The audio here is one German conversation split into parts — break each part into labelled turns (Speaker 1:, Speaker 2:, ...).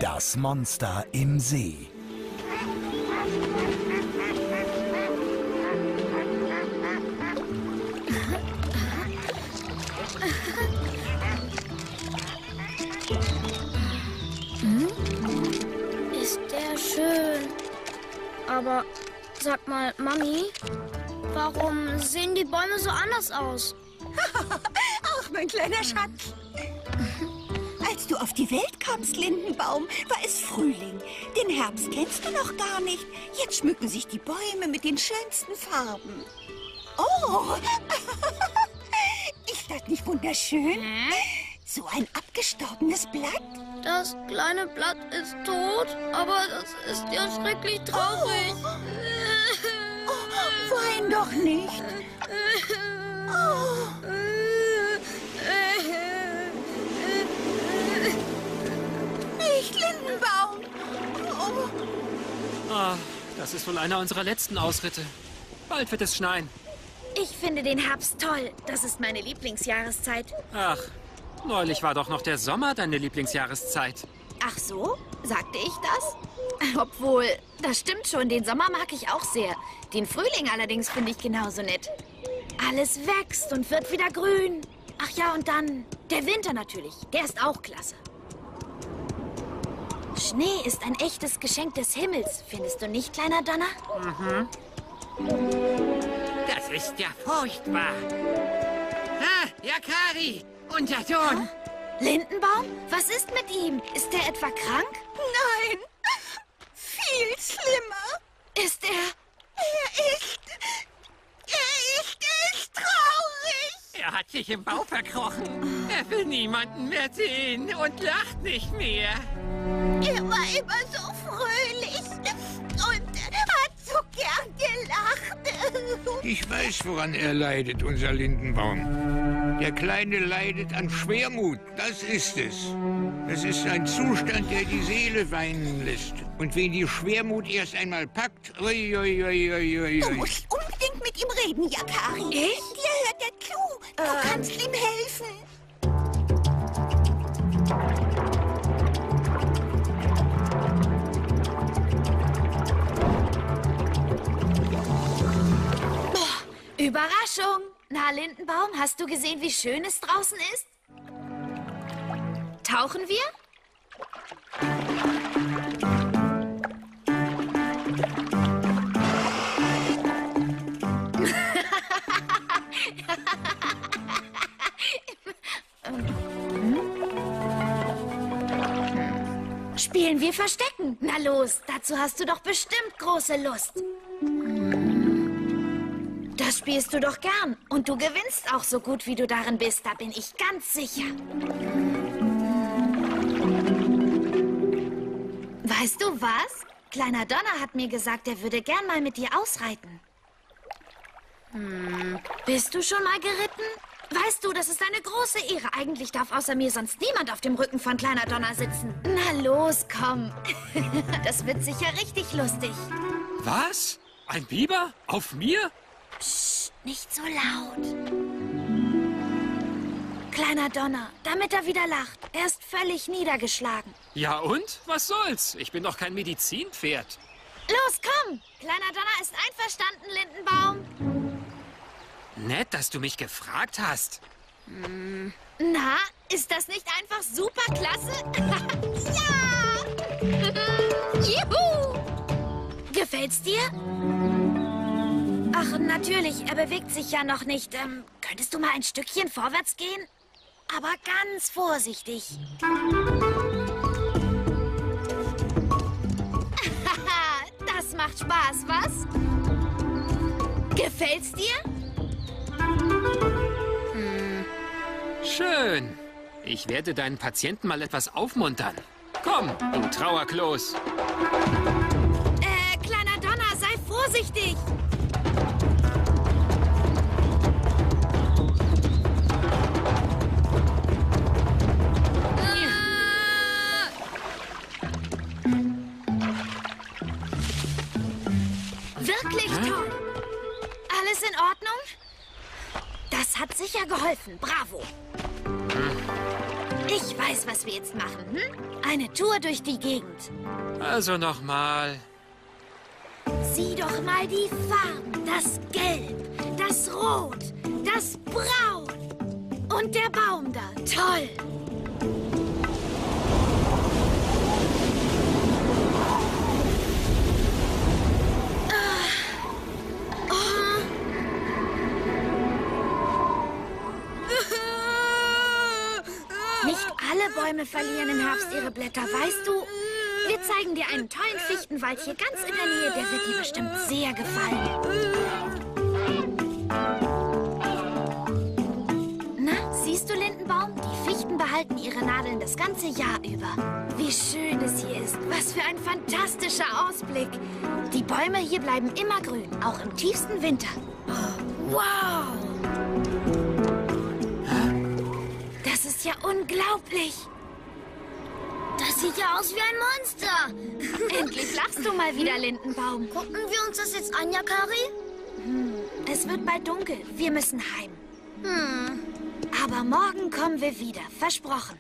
Speaker 1: Das Monster im See.
Speaker 2: Ist der schön. Aber sag mal, Mami, warum sehen die Bäume so anders aus?
Speaker 3: Ach, mein kleiner Schatz. Als du auf die Welt kamst, Lindenbaum, war es Frühling. Den Herbst kennst du noch gar nicht. Jetzt schmücken sich die Bäume mit den schönsten Farben. Oh, ist das nicht wunderschön? So ein abgestorbenes Blatt.
Speaker 2: Das kleine Blatt ist tot, aber das ist ja schrecklich traurig.
Speaker 3: Oh, wein doch nicht. Oh. Nicht, Lindenbaum. Oh.
Speaker 4: Ah, das ist wohl einer unserer letzten Ausritte. Bald wird es schneien.
Speaker 5: Ich finde den Herbst toll. Das ist meine Lieblingsjahreszeit.
Speaker 4: Ach, neulich war doch noch der Sommer deine Lieblingsjahreszeit.
Speaker 5: Ach so? Sagte ich das? Obwohl, das stimmt schon. Den Sommer mag ich auch sehr. Den Frühling allerdings finde ich genauso nett. Alles wächst und wird wieder grün. Ach ja, und dann der Winter natürlich. Der ist auch klasse. Schnee ist ein echtes Geschenk des Himmels. Findest du nicht, kleiner Donner?
Speaker 6: Mhm. Das ist ja furchtbar. Ah, Yakari, unser Sohn.
Speaker 5: Lindenbaum? Was ist mit ihm? Ist er etwa krank?
Speaker 3: Nein, viel schlimmer.
Speaker 5: Ist er...
Speaker 3: Er ist traurig.
Speaker 6: Er hat sich im Bauch verkrochen. Er will niemanden mehr sehen und lacht nicht mehr.
Speaker 3: Er war immer so fröhlich und hat so gern gelacht.
Speaker 7: Ich weiß, woran er leidet, unser Lindenbaum. Der Kleine leidet an Schwermut, das ist es. Es ist ein Zustand, der die Seele weinen lässt. Und wen die Schwermut erst einmal packt, ui, ui, ui, ui, ui.
Speaker 3: Du musst unbedingt mit ihm reden, Yakari.
Speaker 5: Ich?
Speaker 3: Dir hört er zu. Du kannst ihm helfen.
Speaker 5: Überraschung! Na, Lindenbaum, hast du gesehen, wie schön es draußen ist? Tauchen wir? Spielen wir Verstecken? Na los, dazu hast du doch bestimmt große Lust. Das spielst du doch gern. Und du gewinnst auch so gut, wie du darin bist. Da bin ich ganz sicher. Weißt du was? Kleiner Donner hat mir gesagt, er würde gern mal mit dir ausreiten. Bist du schon mal geritten? Weißt du, das ist eine große Ehre. Eigentlich darf außer mir sonst niemand auf dem Rücken von Kleiner Donner sitzen. Na los, komm. Das wird sicher richtig lustig.
Speaker 4: Was? Ein Biber? Auf mir?
Speaker 5: Psst, nicht so laut. Kleiner Donner, damit er wieder lacht. Er ist völlig niedergeschlagen.
Speaker 4: Ja und? Was soll's? Ich bin doch kein Medizinpferd.
Speaker 5: Los, komm! Kleiner Donner ist einverstanden, Lindenbaum.
Speaker 4: Nett, dass du mich gefragt hast.
Speaker 5: Na, ist das nicht einfach super klasse? Ja! Juhu! Gefällt's dir? Ach, natürlich, er bewegt sich ja noch nicht. Könntest du mal ein Stückchen vorwärts gehen? Aber ganz vorsichtig. Das macht Spaß, was? Gefällt's dir?
Speaker 4: Schön. Ich werde deinen Patienten mal etwas aufmuntern. Komm, du Trauerklos.
Speaker 5: Kleiner Donner, sei vorsichtig. Wirklich toll. Alles in Ordnung? Das hat sicher geholfen. Bravo. Ich weiß, was wir jetzt machen. Eine Tour durch die Gegend.
Speaker 4: Also nochmal.
Speaker 5: Sieh doch mal die Farben. Das Gelb, das Rot, das Braun. Und der Baum da. Toll. Nicht alle Bäume verlieren im Herbst ihre Blätter, weißt du? Wir zeigen dir einen tollen Fichtenwald hier ganz in der Nähe. Der wird dir bestimmt sehr gefallen. Na, siehst du, Lindenbaum? Die Fichten behalten ihre Nadeln das ganze Jahr über. Wie schön es hier ist. Was für ein fantastischer Ausblick. Die Bäume hier bleiben immer grün, auch im tiefsten Winter. Wow! Das ist ja unglaublich.
Speaker 2: Das sieht ja aus wie ein Monster.
Speaker 5: Endlich lachst du mal wieder, Lindenbaum.
Speaker 2: Gucken wir uns das jetzt an, Yakari?
Speaker 5: Es wird bald dunkel. Wir müssen heim. Aber morgen kommen wir wieder. Versprochen.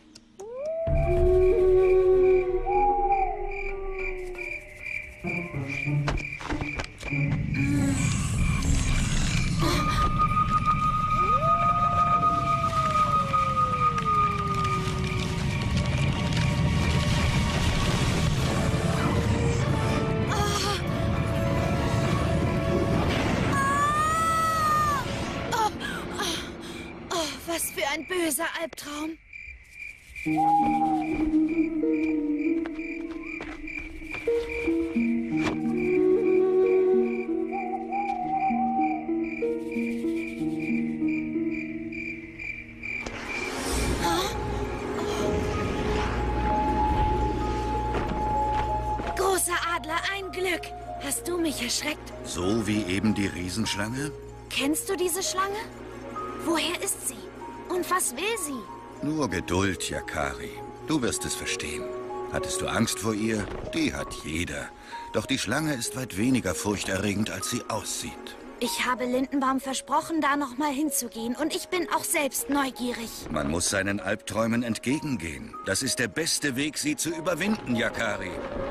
Speaker 5: Was für ein böser Albtraum. Großer Adler, ein Glück. Hast du mich erschreckt?
Speaker 1: So wie eben die Riesenschlange?
Speaker 5: Kennst du diese Schlange? Woher ist sie? Und was will sie?
Speaker 1: Nur Geduld, Yakari. Du wirst es verstehen. Hattest du Angst vor ihr? Die hat jeder. Doch die Schlange ist weit weniger furchterregend, als sie aussieht.
Speaker 5: Ich habe Lindenbaum versprochen, da noch mal hinzugehen. Und ich bin auch selbst neugierig.
Speaker 1: Man muss seinen Albträumen entgegengehen. Das ist der beste Weg, sie zu überwinden, Yakari.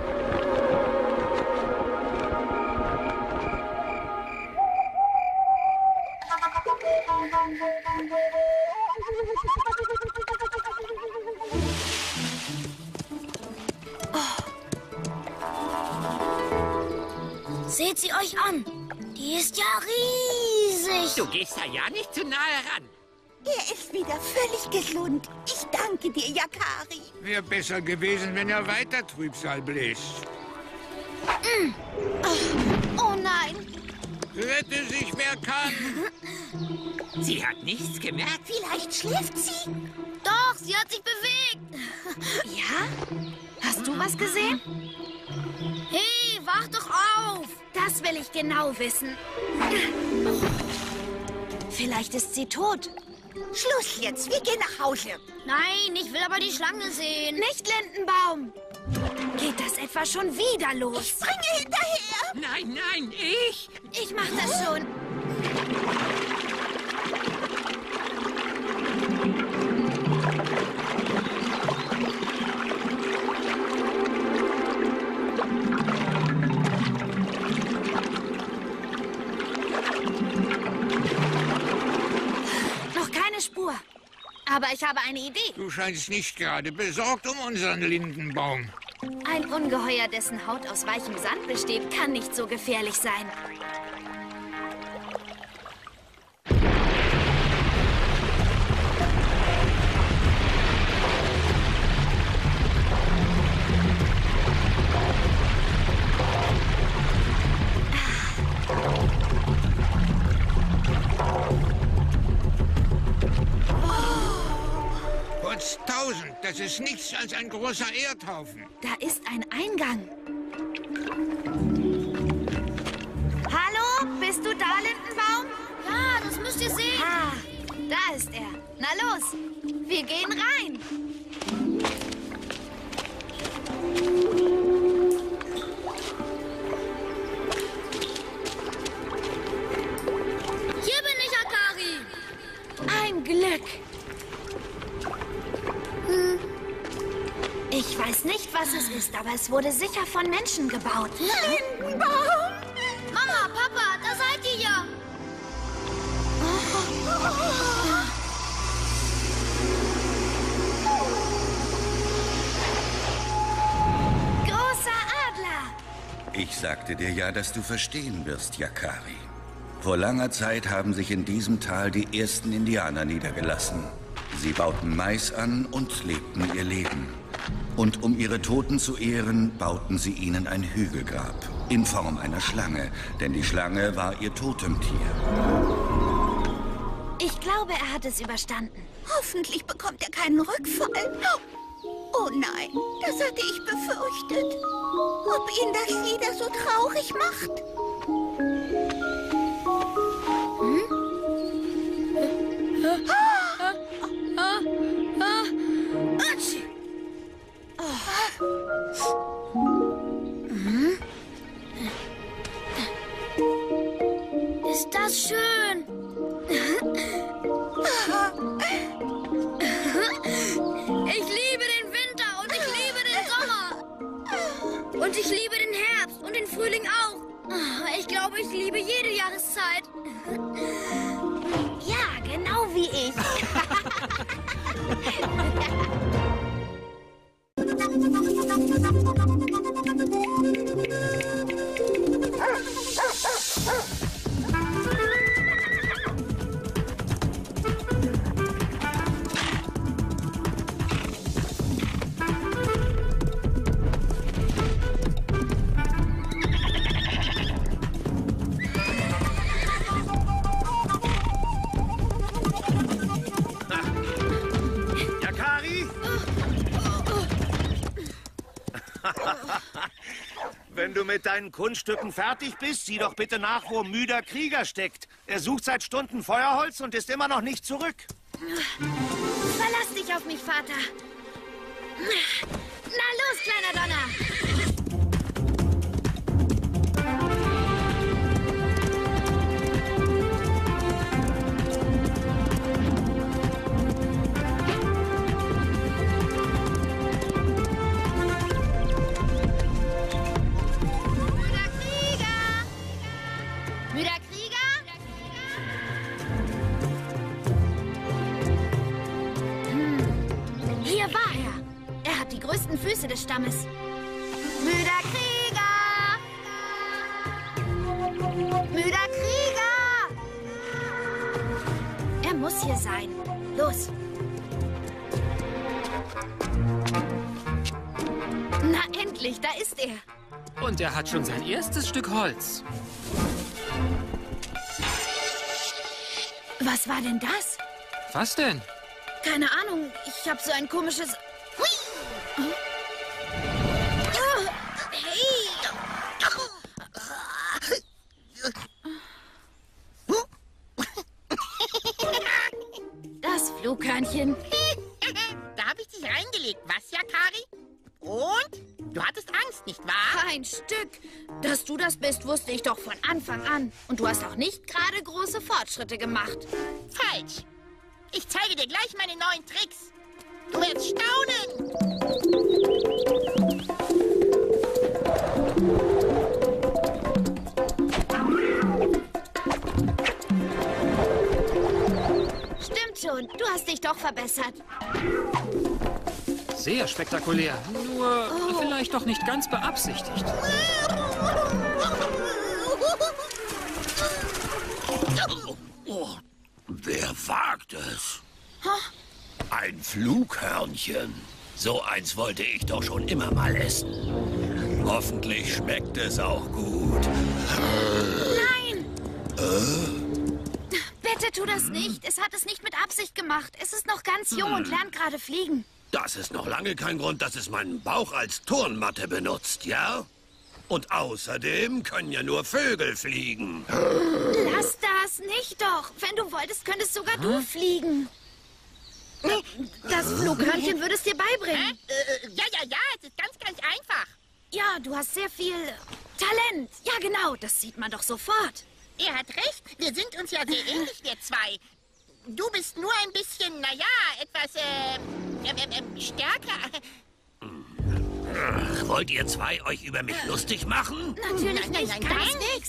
Speaker 2: Seht sie euch an. Die ist ja riesig.
Speaker 6: Du gehst da ja nicht zu nahe ran.
Speaker 3: Er ist wieder völlig gesund. Ich danke dir, Yakari.
Speaker 7: Wäre besser gewesen, wenn er weiter Trübsal bläst.
Speaker 5: Oh nein!
Speaker 7: Rette sich, wer kann.
Speaker 6: Sie hat nichts gemerkt.
Speaker 3: Vielleicht schläft sie.
Speaker 2: Doch, sie hat sich bewegt.
Speaker 5: Ja? Hast du was gesehen?
Speaker 2: Hey, wach doch auf.
Speaker 5: Das will ich genau wissen. Vielleicht ist sie tot.
Speaker 3: Schluss jetzt. Wir gehen nach Hause.
Speaker 2: Nein, ich will aber die Schlange sehen.
Speaker 5: Nicht Lindenbaum! Geht das etwa schon wieder los?
Speaker 3: Springe hinterher.
Speaker 6: Nein, nein, ich.
Speaker 5: Ich mach das schon. Noch keine Spur. Aber ich habe eine Idee.
Speaker 7: Du scheinst nicht gerade besorgt um unseren Lindenbaum.
Speaker 5: Ein Ungeheuer, dessen Haut aus weichem Sand besteht, kann nicht so gefährlich sein.
Speaker 7: Potztausend, das ist nichts als ein großer Erdhaufen.
Speaker 5: Da ist ein Eingang. Hallo, bist du da, Lindenbaum?
Speaker 2: Ja, das müsst ihr sehen.
Speaker 5: Ah, da ist er. Na los, wir gehen rein.
Speaker 2: Hier bin ich, Yakari.
Speaker 5: Ein Glück. nicht, was es ist, aber es wurde sicher von Menschen gebaut.
Speaker 3: Lindenbaum!
Speaker 2: Mama, Papa, da seid ihr ja.
Speaker 5: Großer Adler!
Speaker 1: Ich sagte dir ja, dass du verstehen wirst, Yakari. Vor langer Zeit haben sich in diesem Tal die ersten Indianer niedergelassen. Sie bauten Mais an und lebten ihr Leben. Und um ihre Toten zu ehren, bauten sie ihnen ein Hügelgrab in Form einer Schlange, denn die Schlange war ihr Totemtier.
Speaker 5: Ich glaube, er hat es überstanden.
Speaker 3: Hoffentlich bekommt er keinen Rückfall. Oh nein, das hatte ich befürchtet. Ob ihn das wieder so traurig macht?
Speaker 2: Ist das schön? Ich liebe den Winter und ich liebe den Sommer. Und ich liebe den Herbst und den Frühling auch. Ich glaube, ich liebe jede Jahreszeit.
Speaker 5: Ja, genau wie ich.
Speaker 8: Yakari? Wenn du mit deinen Kunststücken fertig bist, sieh doch bitte nach, wo müder Krieger steckt. Er sucht seit Stunden Feuerholz und ist immer noch nicht zurück.
Speaker 5: Verlass dich auf mich, Vater. Na los, kleiner Donner.
Speaker 2: Müder Krieger?
Speaker 5: Hier war er. Er hat die größten Füße des Stammes. Müder Krieger! Müder Krieger! Er muss hier sein. Los. Na endlich, da ist er.
Speaker 4: Und er hat schon sein erstes Stück Holz.
Speaker 5: Was war denn das?
Speaker 4: Was denn?
Speaker 2: Keine Ahnung, ich habe so ein komisches... Hui! Hey!
Speaker 5: Das Flughörnchen.
Speaker 6: Da habe ich dich reingelegt, was, Yakari? Und? Du hattest Angst, nicht wahr?
Speaker 5: Kein Stück. Dass du das bist, wusste ich doch von Anfang an. Und du hast auch nicht gerade große Fortschritte gemacht.
Speaker 6: Falsch. Ich zeige dir gleich meine neuen Tricks. Du wirst staunen.
Speaker 5: Stimmt schon, du hast dich doch verbessert.
Speaker 4: Sehr spektakulär. Nur vielleicht doch nicht ganz beabsichtigt.
Speaker 9: Oh, wer wagt es? Ein Flughörnchen. So eins wollte ich doch schon immer mal essen. Hoffentlich schmeckt es auch gut.
Speaker 5: Nein! Bitte tu das nicht. Es hat es nicht mit Absicht gemacht. Es ist noch ganz jung und lernt gerade fliegen.
Speaker 9: Das ist noch lange kein Grund, dass es meinen Bauch als Turnmatte benutzt, ja? Und außerdem können ja nur Vögel fliegen.
Speaker 5: Lass das nicht doch. Wenn du wolltest, könntest sogar du fliegen. Das Flughörnchen würde es dir beibringen.
Speaker 6: Ja, es ist ganz einfach.
Speaker 5: Ja, du hast sehr viel Talent. Ja, genau, das sieht man doch sofort.
Speaker 6: Er hat recht, wir sind uns ja sehr ähnlich, wir zwei. Du bist nur ein bisschen, naja, etwas, stärker.
Speaker 9: Wollt ihr zwei euch über mich lustig machen?
Speaker 5: Natürlich
Speaker 6: Nein,
Speaker 5: nicht,
Speaker 6: nein,
Speaker 5: gar
Speaker 6: nein.
Speaker 5: nichts.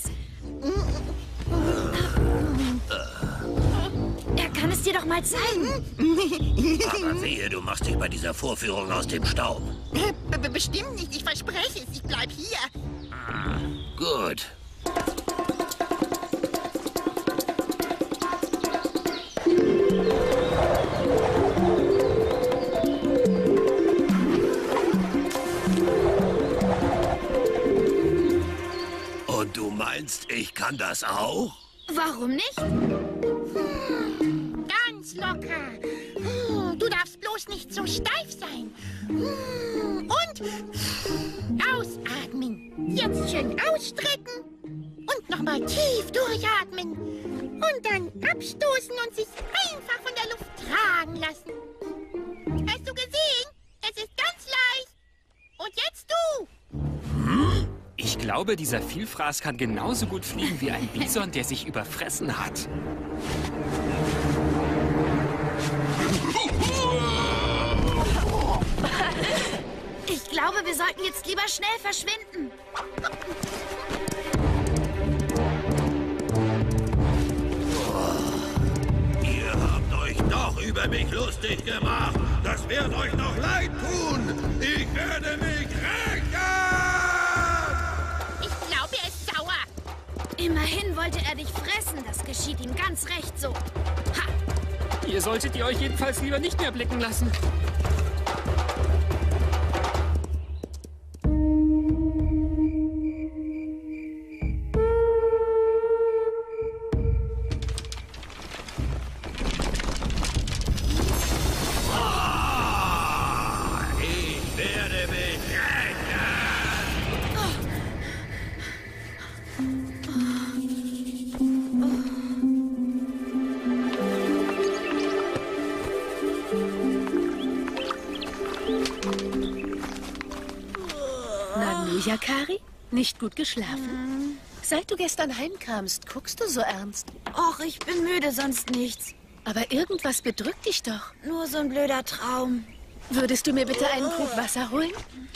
Speaker 5: Er kann es dir doch mal zeigen.
Speaker 9: Aber wehe, du machst dich bei dieser Vorführung aus dem Staub.
Speaker 6: Bestimmt nicht, ich verspreche es. Ich bleib hier.
Speaker 9: Gut. Und du meinst, ich kann das auch?
Speaker 5: Warum nicht?
Speaker 6: Ganz locker. Du darfst bloß nicht so steif sein. Und ausatmen. Jetzt schön ausstrecken. Und nochmal tief durchatmen. Und dann abstoßen und sich einfach von der Luft tragen lassen. Hast du gesehen? Es ist ganz leicht. Und jetzt du.
Speaker 4: Ich glaube, dieser Vielfraß kann genauso gut fliegen wie ein Bison, der sich überfressen hat.
Speaker 5: Ich glaube, wir sollten jetzt lieber schnell verschwinden.
Speaker 9: Ihr habt euch doch über mich lustig gemacht. Das wird euch noch leid tun. Ich werde mich rächen!
Speaker 6: Ich glaube, er ist sauer.
Speaker 5: Immerhin wollte er dich fressen. Das geschieht ihm ganz recht so. Ha!
Speaker 4: Ihr solltet ihr euch jedenfalls lieber nicht mehr blicken lassen.
Speaker 9: Ich werde mich rächen!
Speaker 10: Nanu, Yakari? Nicht gut geschlafen? Seit du gestern heimkamst, guckst du so ernst.
Speaker 5: Och, ich bin müde, sonst nichts.
Speaker 10: Aber irgendwas bedrückt dich doch.
Speaker 5: Nur so ein blöder Traum.
Speaker 10: Würdest du mir bitte einen Krug Wasser holen?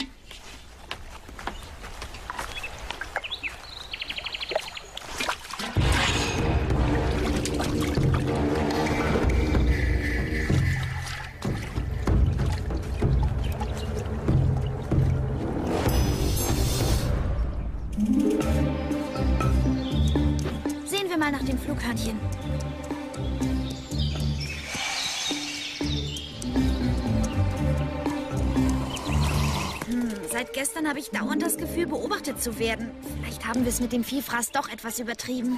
Speaker 5: Sehen wir mal nach dem Flughörnchen. Seit gestern habe ich dauernd das Gefühl, beobachtet zu werden. Vielleicht haben wir es mit dem Vielfraß doch etwas übertrieben.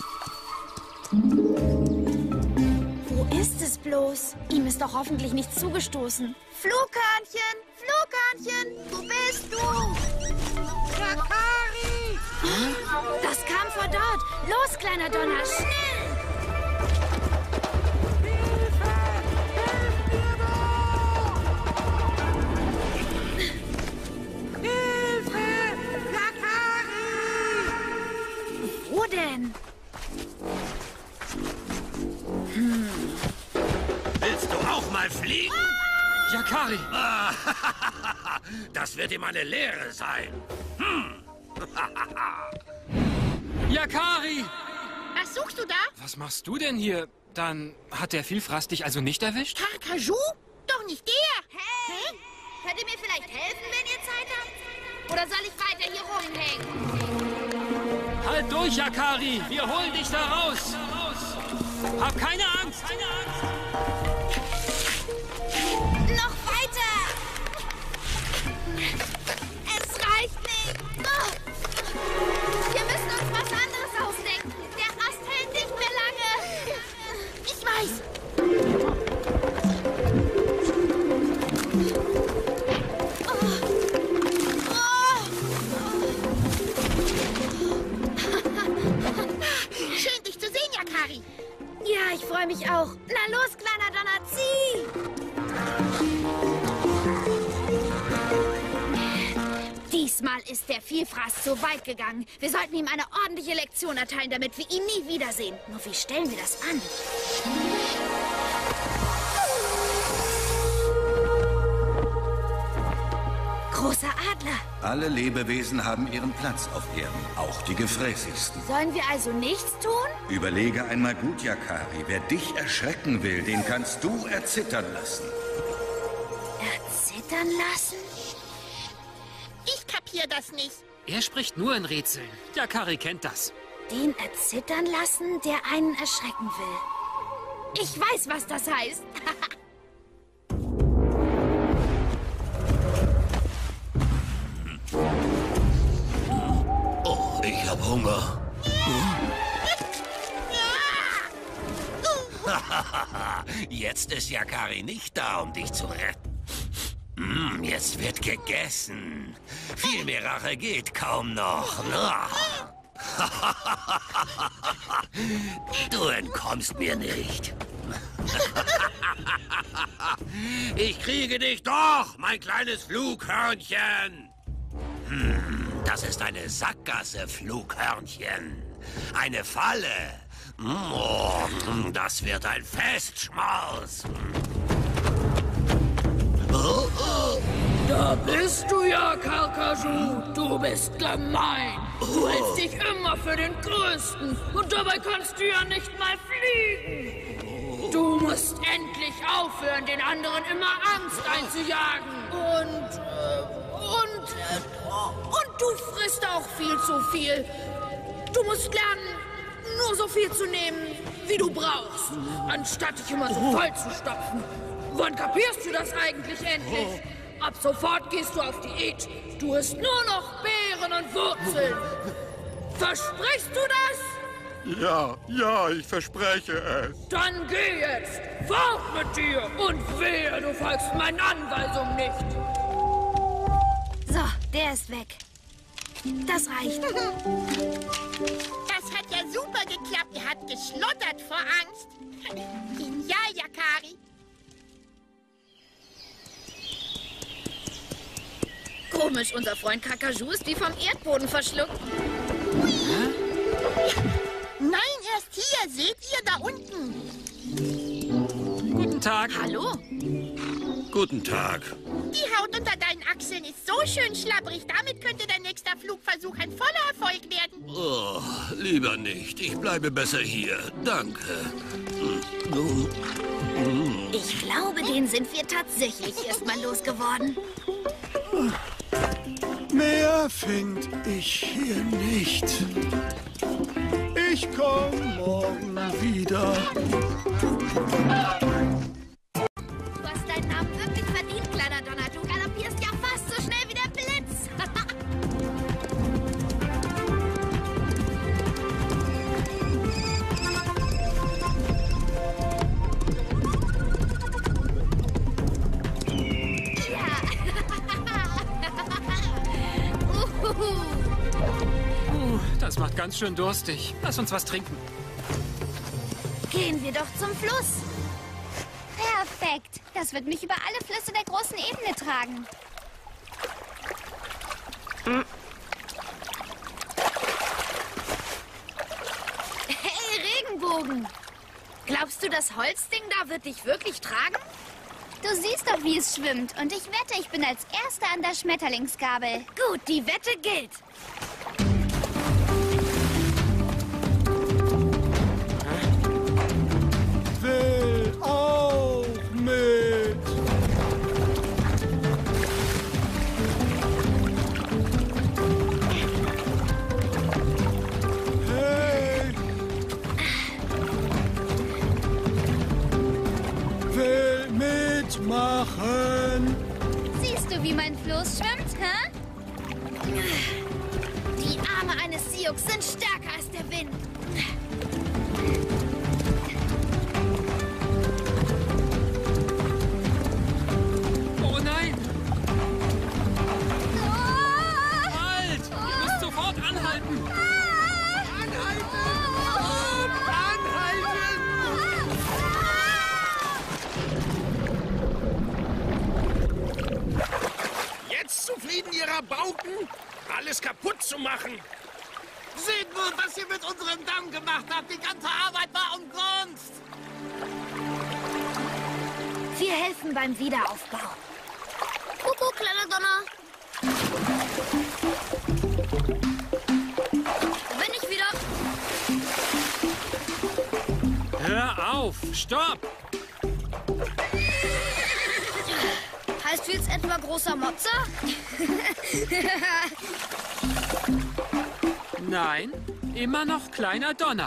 Speaker 5: Wo ist es bloß? Ihm ist doch hoffentlich nichts zugestoßen. Flughörnchen! Flughörnchen! Wo bist du?
Speaker 6: Yakari!
Speaker 5: Das kam von dort. Los, kleiner Donner, schnell! Wo denn?
Speaker 9: Willst du auch mal fliegen?
Speaker 4: Yakari!
Speaker 9: Das wird ihm eine Lehre sein.
Speaker 4: Yakari!
Speaker 6: Was suchst du da?
Speaker 4: Was machst du denn hier? Dann hat der Vielfraß dich also nicht erwischt?
Speaker 6: Tarkaju? Doch nicht der.
Speaker 5: Hey! Könnt ihr mir vielleicht helfen, wenn ihr Zeit habt? Oder soll ich weiter hier rumhängen?
Speaker 4: Halt durch, Yakari! Wir holen dich da raus! Hab keine Angst!
Speaker 5: Noch weiter! Es reicht nicht! Oh. Wir müssen uns was anderes ausdenken. Der Ast hält nicht mehr lange.
Speaker 6: Ich weiß. Schön, dich zu sehen, Yakari.
Speaker 5: Ja, ich freue mich auch. Na los, kleiner Donner, zieh! Diesmal ist der Vielfraß zu weit gegangen. Wir sollten ihm eine ordentliche Lektion erteilen, damit wir ihn nie wiedersehen. Nur wie stellen wir das an? Großer
Speaker 2: Adler.
Speaker 1: Alle Lebewesen haben ihren Platz auf Erden, auch die gefräßigsten.
Speaker 5: Sollen wir also nichts tun?
Speaker 1: Überlege einmal gut, Yakari. Wer dich erschrecken will, den kannst du erzittern lassen.
Speaker 5: Erzittern lassen?
Speaker 6: Ich kapier das nicht.
Speaker 4: Er spricht nur in Rätseln. Yakari kennt das.
Speaker 5: Den erzittern lassen, der einen erschrecken will. Ich weiß, was das heißt.
Speaker 9: Oh, ich hab Hunger. Jetzt ist Yakari nicht da, um dich zu retten. Jetzt wird gegessen. Viel mehr Rache geht kaum noch. Du entkommst mir nicht. Ich kriege dich doch, mein kleines Flughörnchen. Das ist eine Sackgasse, Flughörnchen. Eine Falle. Oh, das wird ein Festschmaus.
Speaker 11: Da bist du ja, Karkaju. Du bist gemein. Du hältst dich immer für den Größten. Und dabei kannst du ja nicht mal fliegen. Du musst endlich aufhören, den anderen immer Angst einzujagen. Und du frisst auch viel zu viel. Du musst lernen, nur so viel zu nehmen, wie du brauchst, anstatt dich immer so voll zu stopfen. Wann kapierst du das eigentlich endlich? Ab sofort gehst du auf Diät. Du isst nur noch Beeren und Wurzeln. Versprichst du das?
Speaker 12: Ja, ich verspreche es.
Speaker 11: Dann geh jetzt. Fort mit dir. Und wehe, du folgst meinen Anweisungen nicht.
Speaker 5: So, der ist weg. Das reicht.
Speaker 6: Das hat ja super geklappt. Er hat geschlottert vor Angst. Genial, Yakari.
Speaker 5: Komisch, unser Freund Karkaju ist wie vom Erdboden verschluckt.
Speaker 6: Nein, er ist hier. Seht ihr da unten?
Speaker 4: Guten Tag.
Speaker 5: Hallo?
Speaker 9: Guten Tag.
Speaker 6: Die Haut unter deinen Achseln ist so schön schlabbrig. Damit könnte dein nächster Flugversuch ein voller Erfolg werden.
Speaker 9: Oh, lieber nicht. Ich bleibe besser hier. Danke.
Speaker 5: Ich glaube, den sind wir tatsächlich erstmal losgeworden.
Speaker 12: Mehr find ich hier nicht. Ich komm morgen wieder.
Speaker 5: Du hast deinen Namen wirklich verdient, kleiner Donner. Du galoppierst ja fast so schnell wie der Blitz.
Speaker 4: Das macht ganz schön durstig. Lass uns was trinken.
Speaker 5: Gehen wir doch zum Fluss.
Speaker 2: Perfekt. Das wird mich über alle Flüsse der großen Ebene tragen.
Speaker 5: Hey, Regenbogen. Glaubst du, das Holzding da wird dich wirklich tragen?
Speaker 2: Du siehst doch, wie es schwimmt. Und ich wette, ich bin als Erster an der Schmetterlingsgabel.
Speaker 5: Gut, die Wette gilt.
Speaker 12: Will auch mit. Hey. Will mitmachen.
Speaker 2: Siehst du, wie mein Floß schwimmt, hä?
Speaker 5: Die Arme eines Sioux sind stärker als der Wind.
Speaker 4: Oh nein! Halt! Ihr müsst sofort anhalten!
Speaker 8: Jetzt zufrieden, ihr Rabauken? Alles kaputt zu machen.
Speaker 13: Seht nur, was ihr mit unserem Damm gemacht habt. Die ganze Arbeit war umsonst.
Speaker 5: Wir helfen beim Wiederaufbau.
Speaker 2: Kuckuck, kleiner Donner. Da bin ich wieder.
Speaker 4: Hör auf! Stopp!
Speaker 2: Heißt du jetzt etwa großer Mopser?
Speaker 4: Nein, immer noch kleiner Donner.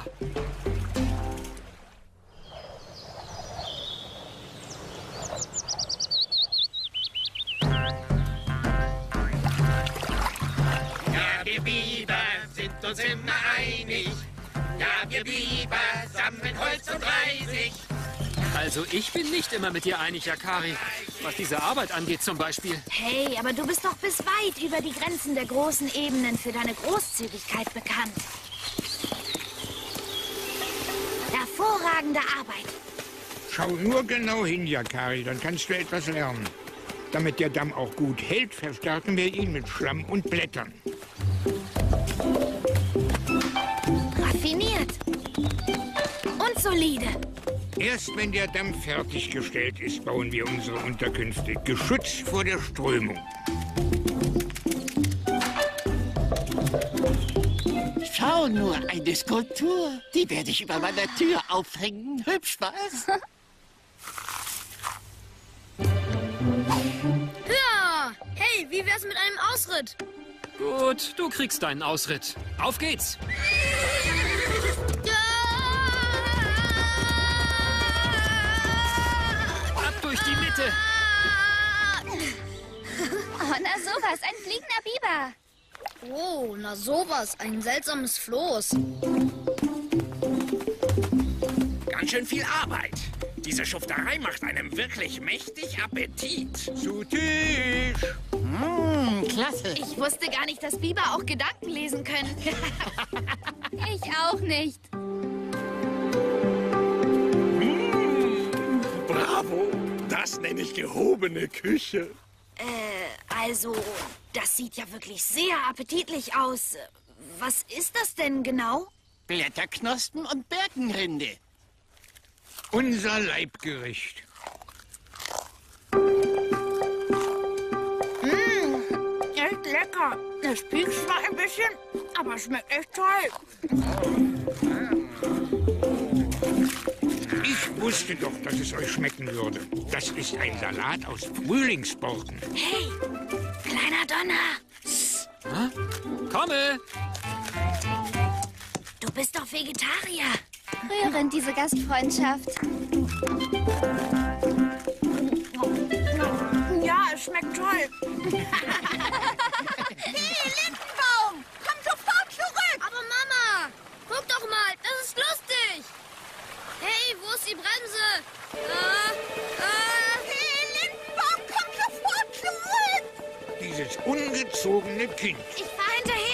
Speaker 13: Ja, wir Biber sind uns immer einig. Ja, wir Biber sammeln Holz und Reisig.
Speaker 4: Also ich bin nicht immer mit dir einig, Yakari. Was diese Arbeit angeht zum Beispiel.
Speaker 5: Hey, aber du bist doch bis weit über die Grenzen der großen Ebenen für deine Großzügigkeit bekannt. Hervorragende Arbeit.
Speaker 7: Schau nur genau hin, Yakari, dann kannst du etwas lernen. Damit der Damm auch gut hält, verstärken wir ihn mit Schlamm und Blättern.
Speaker 5: Raffiniert. Und solide.
Speaker 7: Erst wenn der Damm fertiggestellt ist, bauen wir unsere Unterkünfte, geschützt vor der Strömung.
Speaker 13: Schau nur, eine Skulptur. Die werde ich über meiner Tür aufhängen. Hübsch, was?
Speaker 2: Ja! Hey, wie wär's mit einem Ausritt?
Speaker 4: Gut, du kriegst deinen Ausritt. Auf geht's! Ab durch die Mitte!
Speaker 2: Oh, na sowas, ein fliegender Biber. Oh, na sowas, ein seltsames Floß.
Speaker 14: Ganz schön viel Arbeit. Diese Schufterei macht einem wirklich mächtig Appetit.
Speaker 7: Zu Tisch!
Speaker 6: Klasse.
Speaker 5: Ich wusste gar nicht, dass Biber auch Gedanken lesen können.
Speaker 2: Ich auch nicht.
Speaker 14: Bravo, das nenne ich gehobene Küche.
Speaker 5: Also, das sieht ja wirklich sehr appetitlich aus. Was ist das denn genau?
Speaker 6: Blätterknospen und Birkenrinde.
Speaker 7: Unser Leibgericht.
Speaker 11: Echt lecker. Das piekst zwar ein bisschen, aber schmeckt echt toll.
Speaker 7: Ich wusste doch, dass es euch schmecken würde. Das ist ein Salat aus Frühlingsborken.
Speaker 5: Hey, kleiner Donner.
Speaker 4: Komme!
Speaker 5: Du bist doch Vegetarier.
Speaker 2: Rührend, diese Gastfreundschaft.
Speaker 11: Ja, es schmeckt toll.
Speaker 3: Hey, Lindenbaum! Komm sofort zurück!
Speaker 2: Aber Mama, guck doch mal, das ist lustig. Hey, wo ist die Bremse?
Speaker 3: Hey, Lindenbaum, komm sofort zurück!
Speaker 7: Dieses ungezogene Kind.
Speaker 5: Ich fahr hinterher.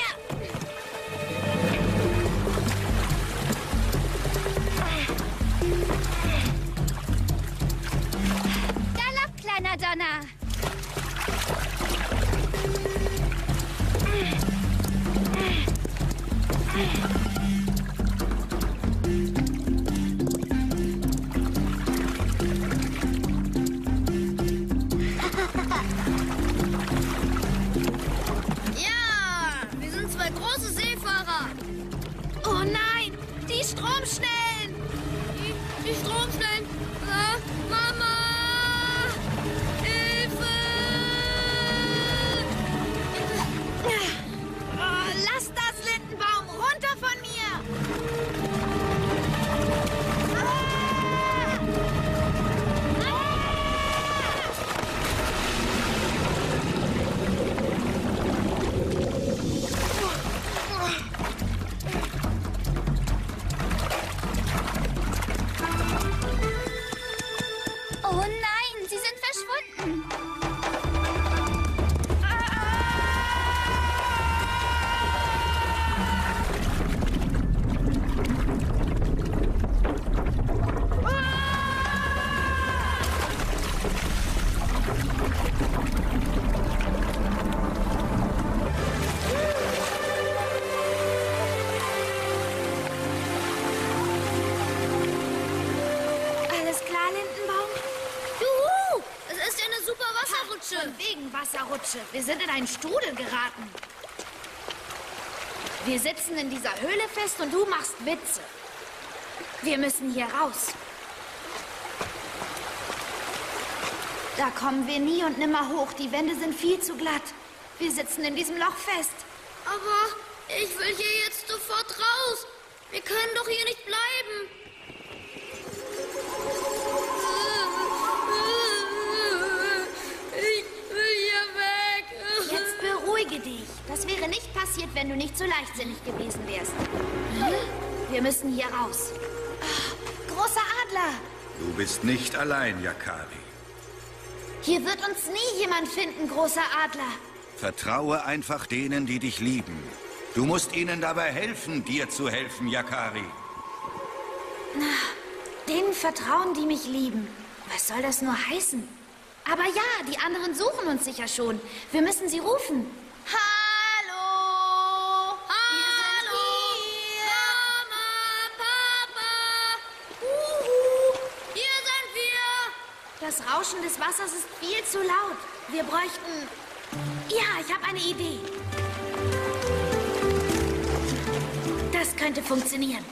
Speaker 2: Galopp, kleiner Donner. Ja, wir sind zwei große Seefahrer.
Speaker 5: Oh nein, die Stromschnellen.
Speaker 2: Die Stromschnellen. Mama! Hilfe!
Speaker 5: Oh, lass das, Lindenbaum, runter von mir. Wasserrutsche. Wir sind in einen Strudel geraten. Wir sitzen in dieser Höhle fest und du machst Witze. Wir müssen hier raus. Da kommen wir nie und nimmer hoch. Die Wände sind viel zu glatt. Wir sitzen in diesem Loch fest.
Speaker 2: Aber ich will hier jetzt sofort raus. Wir können doch hier nicht bleiben. Ich will hier weg.
Speaker 5: Jetzt beruhige dich. Das wäre nicht passiert, wenn du nicht so leichtsinnig gewesen wärst. Wir müssen hier raus. Großer Adler!
Speaker 1: Du bist nicht allein, Yakari.
Speaker 5: Hier wird uns nie jemand finden, großer Adler.
Speaker 1: Vertraue einfach denen, die dich lieben. Du musst ihnen dabei helfen, dir zu helfen, Yakari.
Speaker 5: Denen vertrauen, die mich lieben. Was soll das nur heißen? Aber ja, die anderen suchen uns sicher schon. Wir müssen sie rufen. Hallo!
Speaker 2: Hallo! Mama, Papa! Hier sind wir!
Speaker 5: Das Rauschen des Wassers ist viel zu laut. Wir bräuchten... Ja, ich habe eine Idee. Das könnte funktionieren.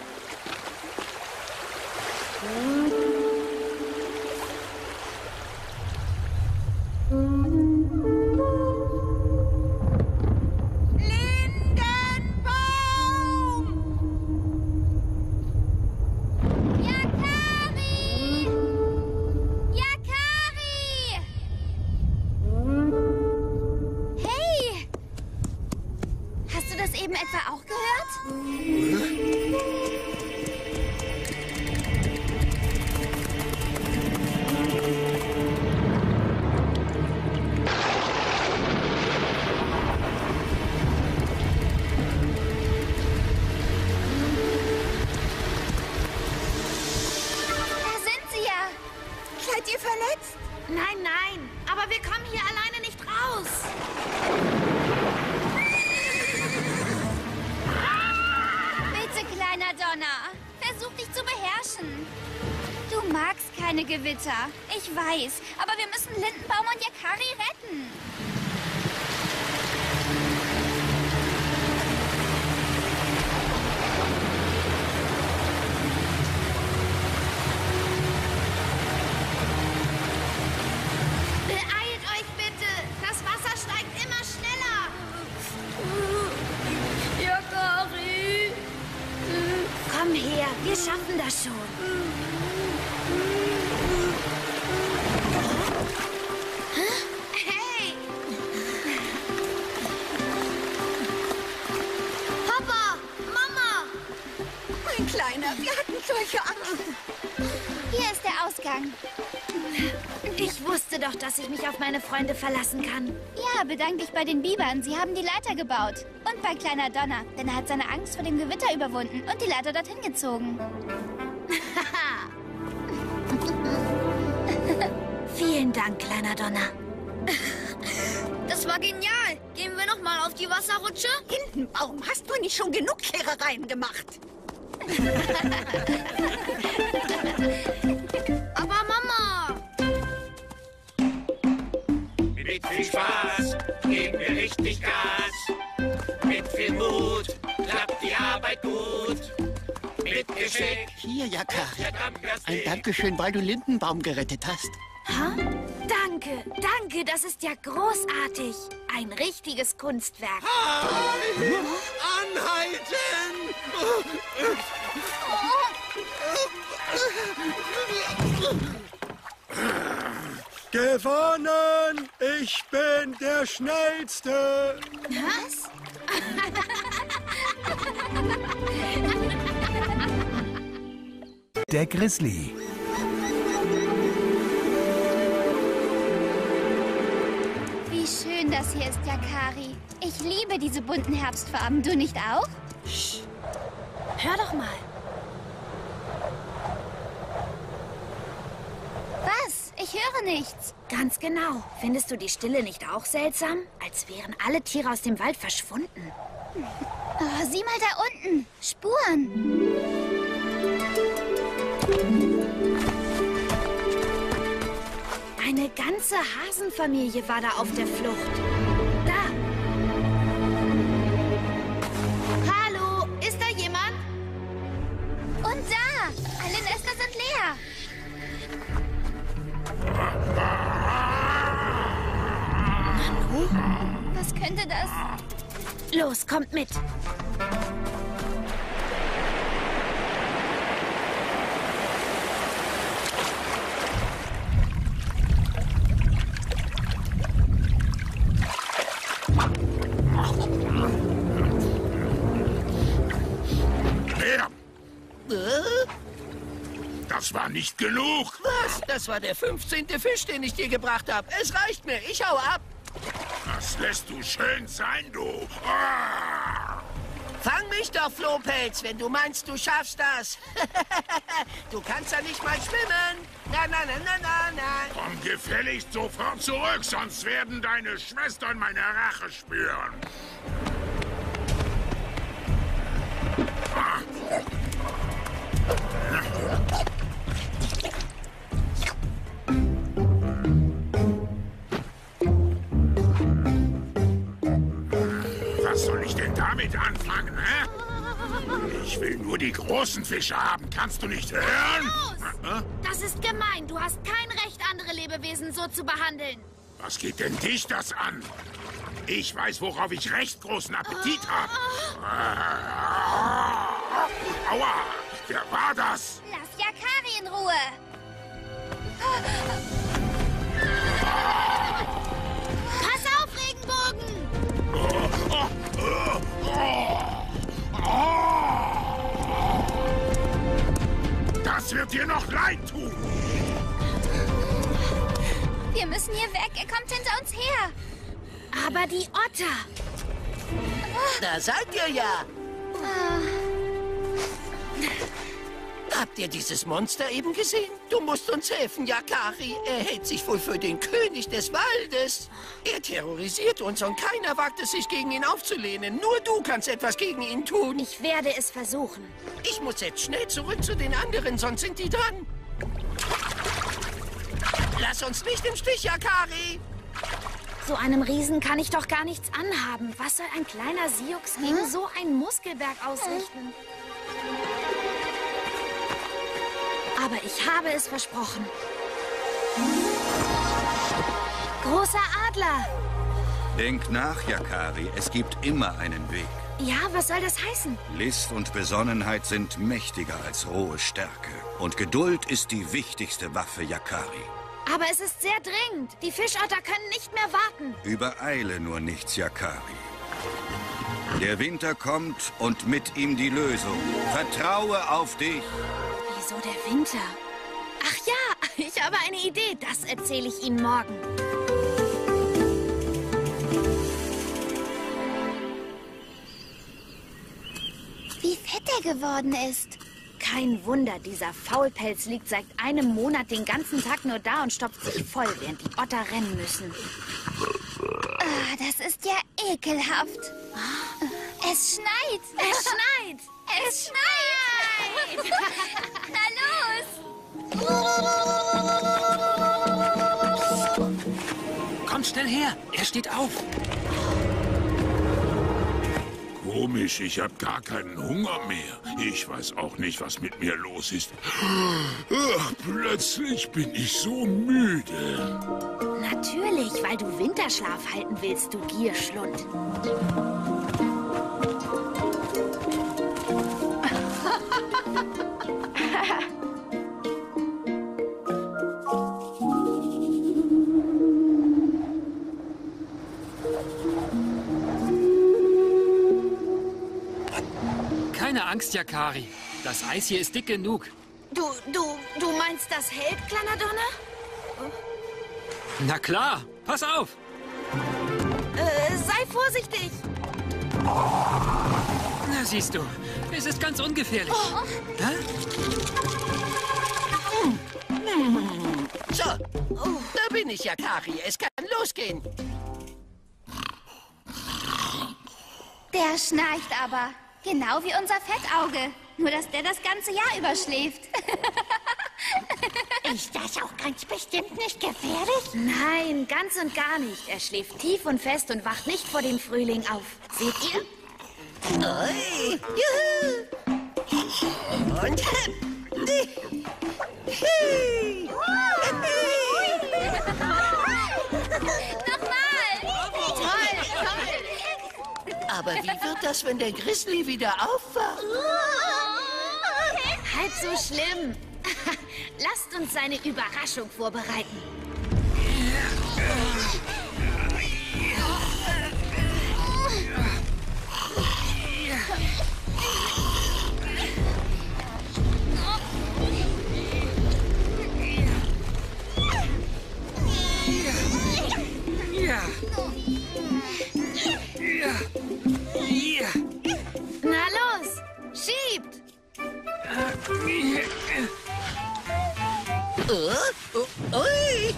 Speaker 5: Nein, nein, aber wir kommen hier alleine nicht raus.
Speaker 15: Bitte, kleiner Donner, versuch dich zu beherrschen. Du magst keine Gewitter, ich weiß, aber wir müssen Lindenbaum und Yakari retten.
Speaker 5: Komm her, wir schaffen das schon. Hey!
Speaker 2: Papa! Mama!
Speaker 3: Mein Kleiner, wir hatten solche Angst.
Speaker 15: Hier ist der Ausgang.
Speaker 5: Ich wusste doch, dass ich mich auf meine Freunde verlassen kann.
Speaker 15: Ja, bedank dich bei den Bibern. Sie haben die Leiter gebaut. Und bei Kleiner Donner, denn er hat seine Angst vor dem Gewitter überwunden und die Leiter dorthin gezogen.
Speaker 5: Vielen Dank, Kleiner Donner.
Speaker 2: Das war genial. Gehen wir noch mal auf die Wasserrutsche?
Speaker 3: Lindenbaum, hast du nicht schon genug Kehrereien gemacht?
Speaker 2: Aber Mama!
Speaker 13: Mit viel Spaß geben wir richtig Gas. Mit viel Mut klappt die Arbeit gut. Mit Geschick.
Speaker 16: Hier, Yakari. Ein Dankeschön, weil du Lindenbaum gerettet hast.
Speaker 5: Ha? Danke, danke, das ist ja großartig. Ein richtiges Kunstwerk.
Speaker 12: Anhalten! Gewonnen! Ich bin der Schnellste!
Speaker 5: Was?
Speaker 17: Der Grizzly.
Speaker 15: Wie schön das hier ist, Yakari. Ich liebe diese bunten Herbstfarben. Du nicht auch?
Speaker 5: Psst. Hör doch mal.
Speaker 15: Was? Ich höre nichts.
Speaker 5: Ganz genau. Findest du die Stille nicht auch seltsam? Als wären alle Tiere aus dem Wald verschwunden.
Speaker 15: Oh, sieh mal da unten. Spuren.
Speaker 5: Eine ganze Hasenfamilie war da auf der Flucht. Da. Hallo, ist da jemand?
Speaker 15: Und da! Alle Nester sind leer.
Speaker 5: Nanu?
Speaker 15: Was könnte das?
Speaker 5: Los, kommt mit.
Speaker 9: Das war nicht genug.
Speaker 16: Was? Das war der 15. Fisch, den ich dir gebracht habe. Es reicht mir. Ich hau ab.
Speaker 9: Das lässt du schön sein, du. Ah!
Speaker 16: Fang mich doch, Flohpelz, wenn du meinst, du schaffst das. Du kannst ja nicht mal schwimmen. Nein, nein, nein, nein, nein, nein.
Speaker 9: Komm gefälligst sofort zurück, sonst werden deine Schwestern meine Rache spüren. Ah. Was soll ich denn damit anfangen, hä? Ich will nur die großen Fische haben, kannst du nicht hören?
Speaker 5: Das ist gemein. Du hast kein Recht, andere Lebewesen so zu behandeln.
Speaker 9: Was geht denn dich das an? Ich weiß, worauf ich recht großen Appetit habe. Aua! Wer war das?
Speaker 15: Lass Yakari in Ruhe.
Speaker 5: Pass auf, Regenbogen!
Speaker 9: Das wird dir noch leid tun.
Speaker 15: Wir müssen hier weg. Er kommt hinter uns her.
Speaker 5: Aber die Otter.
Speaker 16: Da seid ihr ja. Habt ihr dieses Monster eben gesehen? Du musst uns helfen, Yakari. Er hält sich wohl für den König des Waldes. Er terrorisiert uns und keiner wagt es, sich gegen ihn aufzulehnen. Nur du kannst etwas gegen ihn tun.
Speaker 5: Ich werde es versuchen.
Speaker 16: Ich muss jetzt schnell zurück zu den anderen, sonst sind die dran. Lass uns nicht im Stich, Yakari.
Speaker 5: So einem Riesen kann ich doch gar nichts anhaben. Was soll ein kleiner Siux gegen so einen Muskelberg ausrichten? Aber ich habe es versprochen. Großer Adler!
Speaker 1: Denk nach, Yakari. Es gibt immer einen Weg.
Speaker 5: Ja, was soll das heißen?
Speaker 1: List und Besonnenheit sind mächtiger als rohe Stärke. Und Geduld ist die wichtigste Waffe, Yakari.
Speaker 5: Aber es ist sehr dringend. Die Fischotter können nicht mehr warten.
Speaker 1: Übereile nur nichts, Yakari. Der Winter kommt und mit ihm die Lösung. Vertraue auf dich.
Speaker 5: Wieso der Winter? Ach ja, ich habe eine Idee. Das erzähle ich Ihnen morgen.
Speaker 15: Wie fett er geworden ist.
Speaker 5: Kein Wunder, dieser Faulpelz liegt seit einem Monat den ganzen Tag nur da und stopft sich voll, während die Otter rennen müssen.
Speaker 15: Ah, das ist ja ekelhaft. Es schneit.
Speaker 5: Es schneit.
Speaker 15: Es schneit. Na los.
Speaker 4: Kommt schnell her, er steht auf.
Speaker 9: Komisch, ich habe gar keinen Hunger mehr. Ich weiß auch nicht, was mit mir los ist. Ach, plötzlich bin ich so müde.
Speaker 5: Natürlich, weil du Winterschlaf halten willst, du Gierschlund.
Speaker 4: Keine Angst, Yakari. Das Eis hier ist dick genug.
Speaker 5: Du meinst, das hält, kleiner Donner?
Speaker 4: Na klar, pass auf.
Speaker 5: Sei vorsichtig.
Speaker 4: Na, siehst du, es ist ganz ungefährlich.
Speaker 5: Oh.
Speaker 4: Hä?
Speaker 16: So, da bin ich, Yakari. Es kann losgehen.
Speaker 15: Der schnarcht aber. Genau wie unser Fettauge. Nur, dass der das ganze Jahr überschläft.
Speaker 6: Ist das auch ganz bestimmt nicht gefährlich?
Speaker 5: Nein, ganz und gar nicht. Er schläft tief und fest und wacht nicht vor dem Frühling auf. Seht ihr?
Speaker 16: Oi, juhu. Und hep. Aber wie wird das, wenn der Grizzly wieder aufwacht?
Speaker 5: Halb so schlimm. Lasst uns seine Überraschung vorbereiten. Na los, schiebt!
Speaker 16: Ui!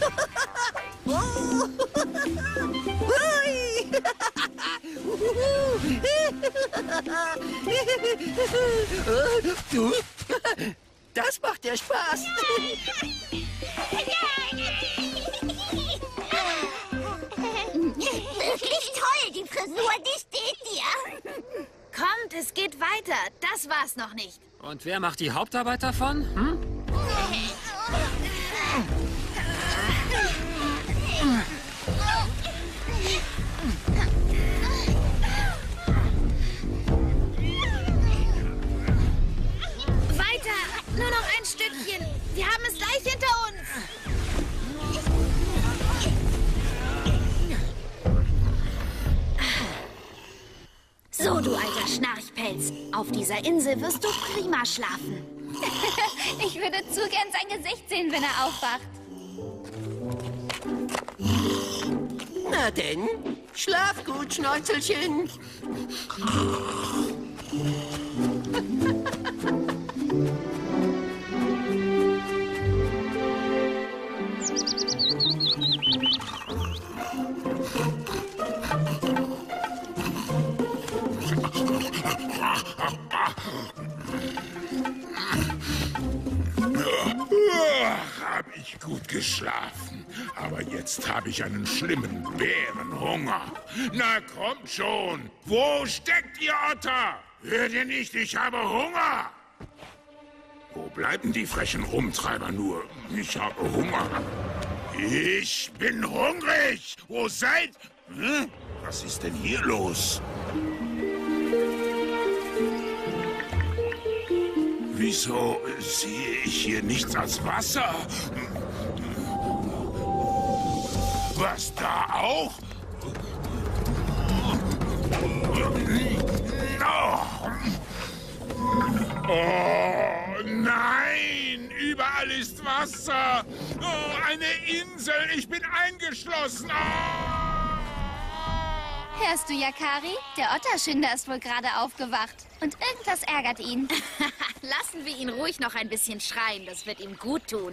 Speaker 16: Ui! Das macht ja Spaß.
Speaker 15: Wirklich toll, die Frisur, die steht dir.
Speaker 5: Kommt, es geht weiter. Das war's noch nicht.
Speaker 4: Und wer macht die Hauptarbeit davon? Hm?
Speaker 5: Weiter! Nur noch ein Stückchen. Wir haben es gleich hinter uns. So, du alter Schnarchpelz. Auf dieser Insel wirst du prima schlafen.
Speaker 15: Ich würde zu gern sein Gesicht sehen, wenn er aufwacht.
Speaker 16: Na denn, schlaf gut, Schnäuzelchen.
Speaker 17: Hab ich gut geschlafen. Aber jetzt habe ich einen schlimmen Bärenhunger. Na, kommt schon. Wo steckt ihr, Otter? Hört ihr nicht, ich habe Hunger. Wo bleiben die frechen Rumtreiber nur? Ich habe Hunger. Ich bin hungrig. Wo seid... Hm? Was ist denn hier los? Wieso sehe ich hier nichts als Wasser? Was, da auch? Oh, nein! Überall ist Wasser! Oh, eine Insel! Ich bin eingeschlossen!
Speaker 15: Hörst du, Yakari? Der Otterschinder ist wohl gerade aufgewacht. Und irgendwas ärgert ihn.
Speaker 5: Lassen wir ihn ruhig noch ein bisschen schreien. Das wird ihm gut tun.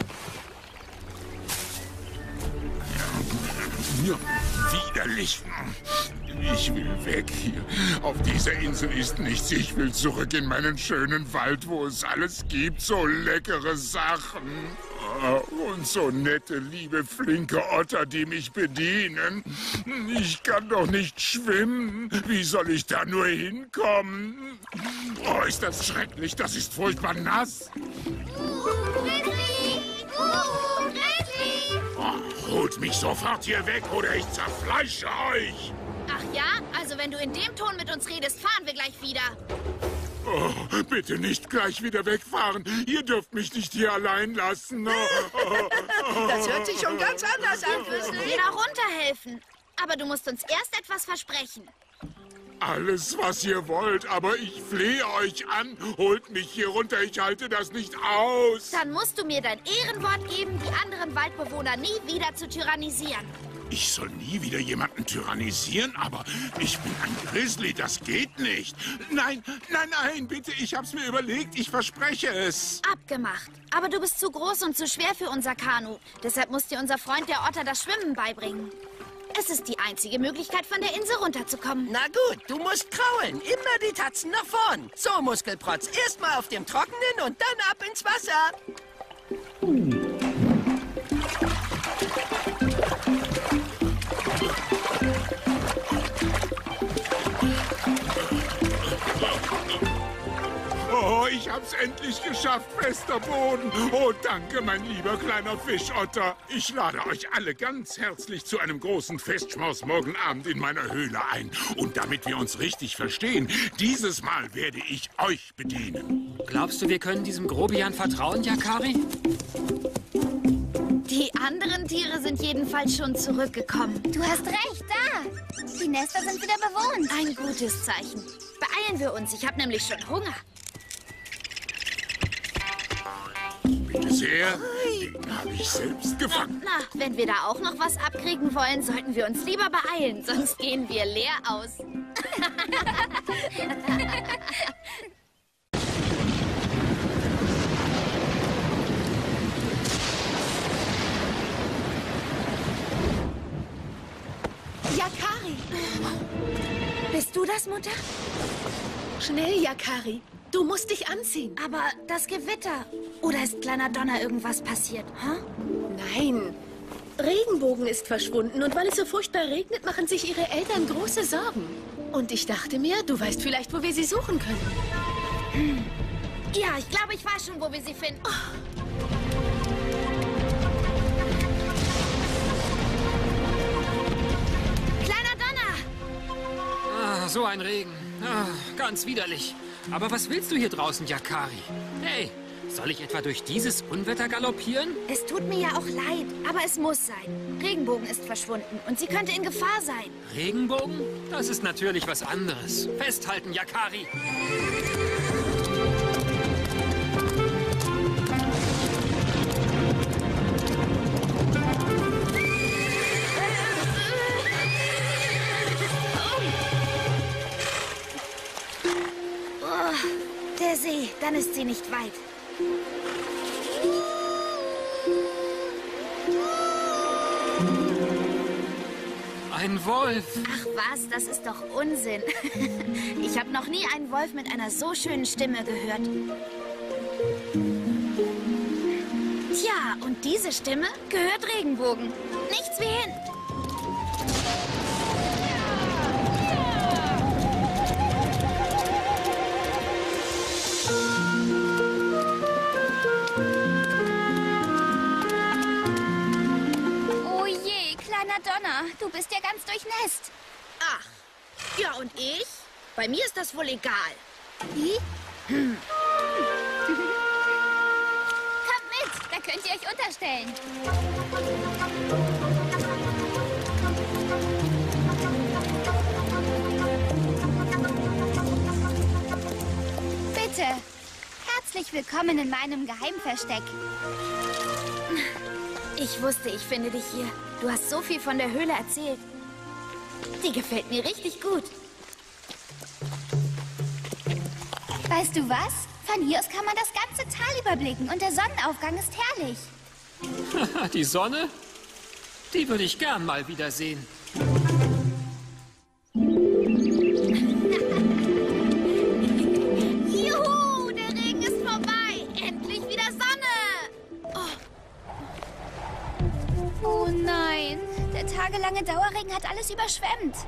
Speaker 17: Ja, widerlich. Ich will weg hier. Auf dieser Insel ist nichts. Ich will zurück in meinen schönen Wald, wo es alles gibt. So leckere Sachen. Und so nette, liebe, flinke Otter, die mich bedienen. Ich kann doch nicht schwimmen. Wie soll ich da nur hinkommen? Oh, ist das schrecklich. Das ist furchtbar nass.
Speaker 15: Grizzly! Grizzly!
Speaker 17: Oh, holt mich sofort hier weg oder ich zerfleische euch.
Speaker 5: Ach ja? Also wenn du in dem Ton mit uns redest, fahren wir gleich wieder.
Speaker 17: Oh, bitte nicht gleich wieder wegfahren. Ihr dürft mich nicht hier allein lassen.
Speaker 16: Das hört sich schon ganz anders an, Grizzly.
Speaker 5: Wir auch runterhelfen. Aber du musst uns erst etwas versprechen.
Speaker 17: Alles, was ihr wollt, aber ich flehe euch an. Holt mich hier runter, ich halte das nicht aus.
Speaker 5: Dann musst du mir dein Ehrenwort geben, die anderen Waldbewohner nie wieder zu tyrannisieren.
Speaker 17: Ich soll nie wieder jemanden tyrannisieren, aber ich bin ein Grizzly, das geht nicht. Nein, nein, nein, bitte, ich hab's mir überlegt, ich verspreche es.
Speaker 5: Abgemacht. Aber du bist zu groß und zu schwer für unser Kanu. Deshalb muss dir unser Freund der Otter das Schwimmen beibringen. Es ist die einzige Möglichkeit, von der Insel runterzukommen.
Speaker 16: Na gut, du musst kraulen. Immer die Tatzen nach vorn. So, Muskelprotz, erst mal auf dem Trockenen und dann ab ins Wasser.
Speaker 17: Oh, ich hab's endlich geschafft, fester Boden. Oh, danke, mein lieber kleiner Fischotter. Ich lade euch alle ganz herzlich zu einem großen Festschmaus morgen Abend in meiner Höhle ein. Und damit wir uns richtig verstehen, dieses Mal werde ich euch bedienen.
Speaker 4: Glaubst du, wir können diesem Grobian vertrauen, Yakari?
Speaker 5: Die anderen Tiere sind jedenfalls schon zurückgekommen.
Speaker 15: Du hast recht, da. Die Nester sind wieder bewohnt.
Speaker 5: Ein gutes Zeichen. Beeilen wir uns, ich habe nämlich schon Hunger.
Speaker 17: Bitte sehr, den habe ich selbst gefangen.
Speaker 5: Na, wenn wir da auch noch was abkriegen wollen, sollten wir uns lieber beeilen, sonst gehen wir leer aus.
Speaker 10: Yakari!
Speaker 5: Bist du das, Mutter?
Speaker 10: Schnell, Yakari. Du musst dich anziehen.
Speaker 5: Aber das Gewitter. Oder ist kleiner Donner irgendwas passiert? Huh?
Speaker 10: Nein. Regenbogen ist verschwunden und weil es so furchtbar regnet, machen sich ihre Eltern große Sorgen. Und ich dachte mir, du weißt vielleicht, wo wir sie suchen können.
Speaker 5: Ja, ich glaube, ich weiß schon, wo wir sie finden. Kleiner Donner!
Speaker 4: Ah, so ein Regen. Ah, ganz widerlich. Aber was willst du hier draußen, Yakari? Hey, soll ich etwa durch dieses Unwetter galoppieren?
Speaker 5: Es tut mir ja auch leid, aber es muss sein. Regenbogen ist verschwunden und sie könnte in Gefahr sein.
Speaker 4: Regenbogen? Das ist natürlich was anderes. Festhalten, Yakari!
Speaker 5: Der See, dann ist sie nicht weit.
Speaker 4: Ein Wolf.
Speaker 5: Ach was, das ist doch Unsinn. Ich habe noch nie einen Wolf mit einer so schönen Stimme gehört. Tja, und diese Stimme gehört Regenbogen. Nichts wie hin.
Speaker 15: Donner, du bist ja ganz durchnässt.
Speaker 11: Ach, ja und ich? Bei mir ist das wohl egal.
Speaker 15: Wie? Kommt mit, da könnt ihr euch unterstellen. Bitte, herzlich willkommen in meinem Geheimversteck.
Speaker 5: Ich wusste, ich finde dich hier. Du hast so viel von der Höhle erzählt. Die gefällt mir richtig gut.
Speaker 15: Weißt du was? Von hier aus kann man das ganze Tal überblicken und der Sonnenaufgang ist herrlich.
Speaker 4: Die Sonne? Die würde ich gern mal wiedersehen.
Speaker 5: Juhu, der Regen ist vorbei. Endlich wieder Sonne.
Speaker 15: Oh nein, der tagelange Dauerregen hat alles überschwemmt.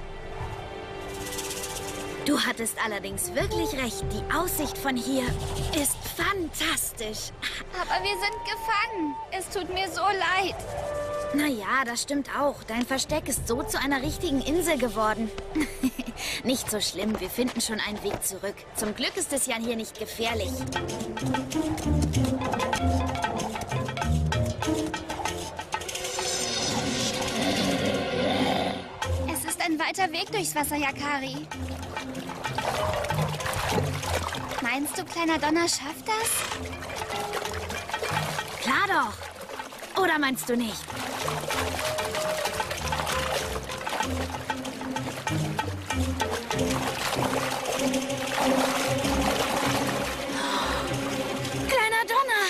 Speaker 5: Du hattest allerdings wirklich recht. Die Aussicht von hier ist fantastisch.
Speaker 15: Aber wir sind gefangen. Es tut mir so leid.
Speaker 5: Naja, das stimmt auch. Dein Versteck ist so zu einer richtigen Insel geworden. Nicht so schlimm, wir finden schon einen Weg zurück. Zum Glück ist es ja hier nicht gefährlich.
Speaker 15: Es ist ein weiter Weg durchs Wasser, Yakari. Meinst du, kleiner Donner schafft das?
Speaker 5: Klar doch. Oder meinst du nicht? Kleiner Donner!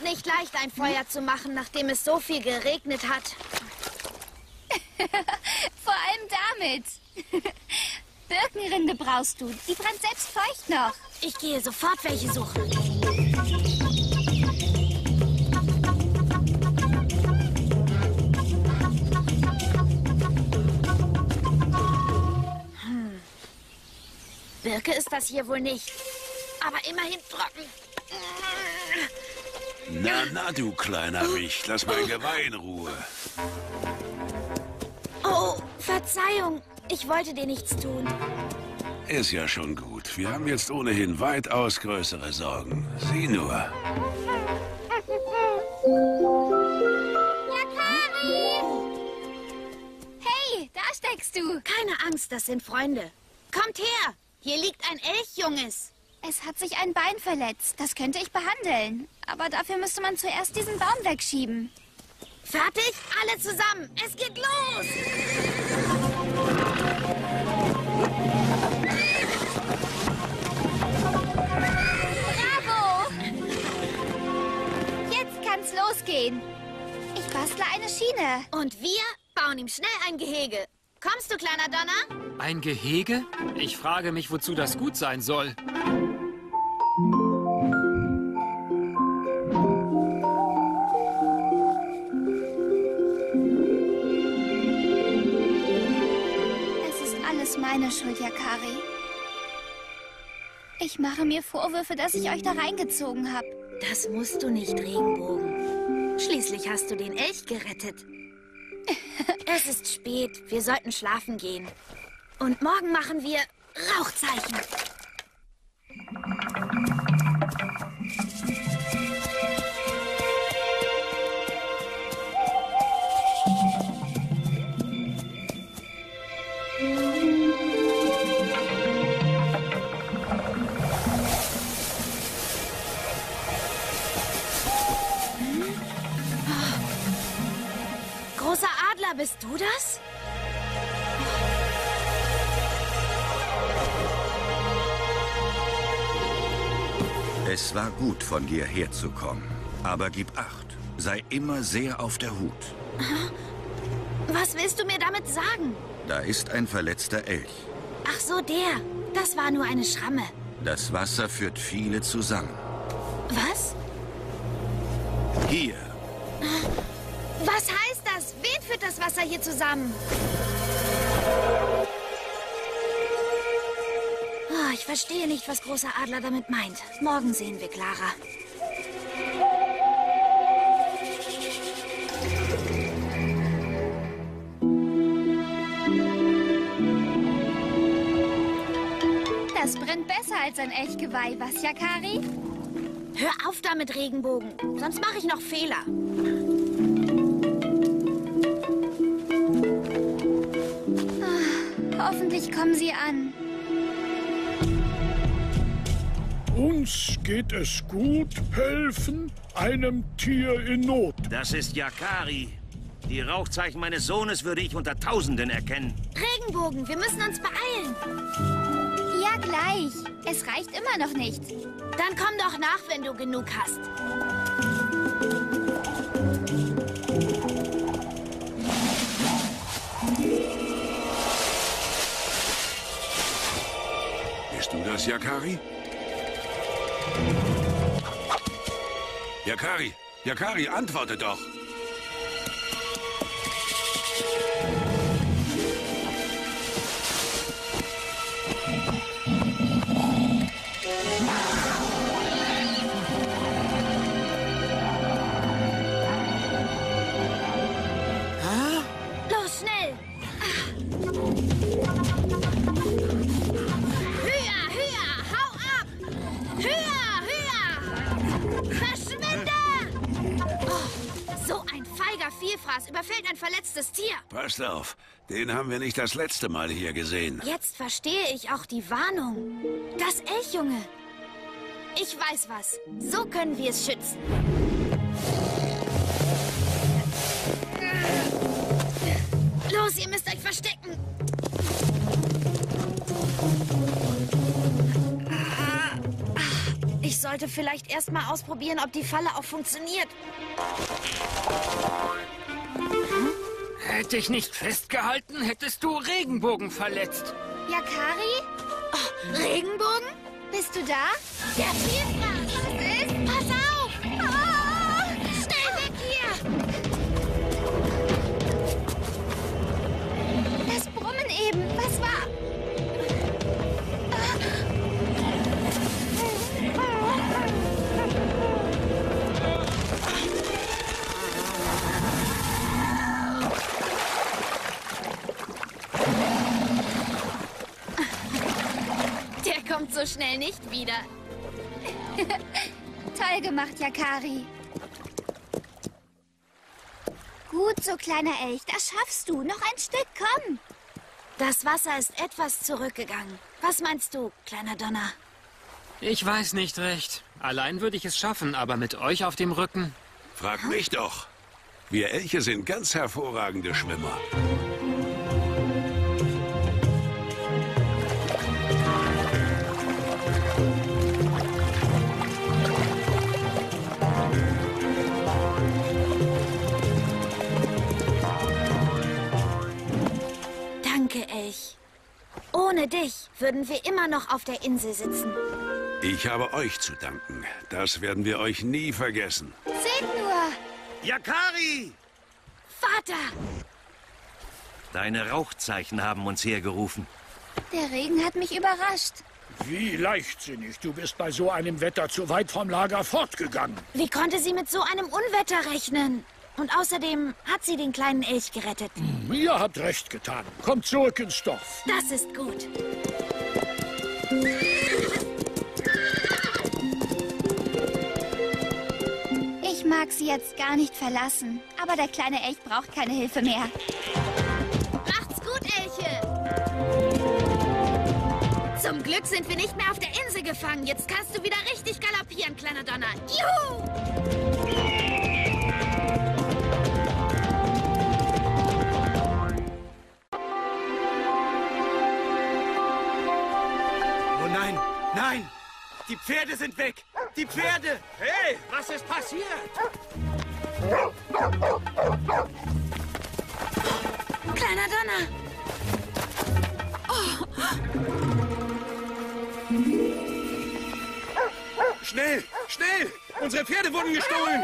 Speaker 5: nicht leicht, ein Feuer zu machen, nachdem es so viel geregnet hat.
Speaker 15: Vor allem damit. Birkenrinde brauchst du. Die brennt selbst feucht noch.
Speaker 5: Ich gehe sofort welche suchen. Birke ist das hier wohl nicht. Aber immerhin trocken.
Speaker 18: Na, du kleiner Wicht, lass mein Geweih in Ruhe.
Speaker 5: Oh, Verzeihung. Ich wollte dir nichts tun.
Speaker 18: Ist ja schon gut. Wir haben jetzt ohnehin weitaus größere Sorgen. Sieh nur.
Speaker 15: Yakari! Hey, da steckst du.
Speaker 5: Keine Angst, das sind Freunde. Kommt her. Hier liegt ein Elchjunges.
Speaker 15: Es hat sich ein Bein verletzt. Das könnte ich behandeln. Aber dafür müsste man zuerst diesen Baum wegschieben.
Speaker 5: Fertig? Alle zusammen. Es geht los.
Speaker 15: Bravo! Jetzt kann's losgehen. Ich bastle eine Schiene.
Speaker 5: Und wir bauen ihm schnell ein Gehege. Kommst du, kleiner Donner?
Speaker 4: Ein Gehege? Ich frage mich, wozu das gut sein soll.
Speaker 15: Es ist alles meine Schuld, Yakari. Ich mache mir Vorwürfe, dass ich euch da reingezogen habe.
Speaker 5: Das musst du nicht, Regenbogen. Schließlich hast du den Elch gerettet. Es ist spät. Wir sollten schlafen gehen. Und morgen machen wir Rauchzeichen. Großer Adler, bist du das?
Speaker 1: Es war gut, von dir herzukommen. Aber gib Acht. Sei immer sehr auf der Hut.
Speaker 5: Was willst du mir damit sagen?
Speaker 1: Da ist ein verletzter Elch.
Speaker 5: Ach so, der. Das war nur eine Schramme.
Speaker 1: Das Wasser führt viele zusammen.
Speaker 5: Was?
Speaker 1: Hier.
Speaker 5: Was heißt das? Wen führt das Wasser hier zusammen? Oh, ich verstehe nicht, was Großer Adler damit meint. Morgen sehen wir klarer.
Speaker 15: Das brennt besser als ein Elchgeweih, was, Yakari?
Speaker 5: Hör auf damit, Regenbogen. Sonst mache ich noch Fehler.
Speaker 15: Hoffentlich kommen sie an.
Speaker 12: Uns geht es gut, helfen einem Tier in Not.
Speaker 8: Das ist Yakari. Die Rauchzeichen meines Sohnes würde ich unter Tausenden erkennen.
Speaker 5: Regenbogen, wir müssen uns beeilen.
Speaker 15: Ja, gleich. Es reicht immer noch nicht.
Speaker 5: Dann komm doch nach, wenn du genug hast.
Speaker 18: Bist du das, Yakari? Yakari! Yakari, antworte doch!
Speaker 5: Los, schnell! Höher, höher! Hau ab! Höher, höher! Verschwinde! Oh, so ein feiger Vielfraß überfällt ein verletztes Tier.
Speaker 18: Passt auf, den haben wir nicht das letzte Mal hier gesehen.
Speaker 5: Jetzt verstehe ich auch die Warnung. Das Elchjunge. Ich weiß was. So können wir es schützen. Los, ihr müsst euch verstecken. Ich soll sollte vielleicht erst mal ausprobieren, ob die Falle auch funktioniert.
Speaker 4: Hätte ich nicht festgehalten, hättest du Regenbogen verletzt.
Speaker 15: Yakari?
Speaker 5: Oh, Regenbogen?
Speaker 15: Bist du da?
Speaker 5: Der fliegt was.
Speaker 15: Was ist? Pass auf!
Speaker 5: Ah, schnell weg hier!
Speaker 15: Das Brummen eben. Was war?
Speaker 5: Der kommt so schnell nicht wieder.
Speaker 15: Toll gemacht, Yakari. Gut so, kleiner Elch. Das schaffst du. Noch ein Stück, komm.
Speaker 5: Das Wasser ist etwas zurückgegangen. Was meinst du, kleiner Donner?
Speaker 4: Ich weiß nicht recht. Allein würde ich es schaffen, aber mit euch auf dem Rücken...
Speaker 18: Frag mich doch. Wir Elche sind ganz hervorragende Schwimmer.
Speaker 5: Danke, Elch. Ohne dich würden wir immer noch auf der Insel sitzen.
Speaker 18: Ich habe euch zu danken. Das werden wir euch nie vergessen.
Speaker 15: Seht nur!
Speaker 8: Yakari!
Speaker 5: Vater!
Speaker 8: Deine Rauchzeichen haben uns hergerufen.
Speaker 15: Der Regen hat mich überrascht.
Speaker 12: Wie leichtsinnig. Du bist bei so einem Wetter zu weit vom Lager fortgegangen.
Speaker 5: Wie konnte sie mit so einem Unwetter rechnen? Und außerdem hat sie den kleinen Elch gerettet.
Speaker 12: Ihr habt recht getan. Kommt zurück ins Dorf.
Speaker 5: Das ist gut.
Speaker 15: Ich mag sie jetzt gar nicht verlassen. Aber der kleine Elch braucht keine Hilfe mehr.
Speaker 5: Macht's gut, Elche! Zum Glück sind wir nicht mehr auf der Insel gefangen. Jetzt kannst du wieder richtig galoppieren, kleiner Donner. Juhu!
Speaker 8: Oh nein, nein! Die Pferde sind weg! Die Pferde!
Speaker 14: Hey, was ist passiert?
Speaker 5: Kleiner Donner! Oh.
Speaker 14: Schnell, schnell! Unsere Pferde wurden gestohlen!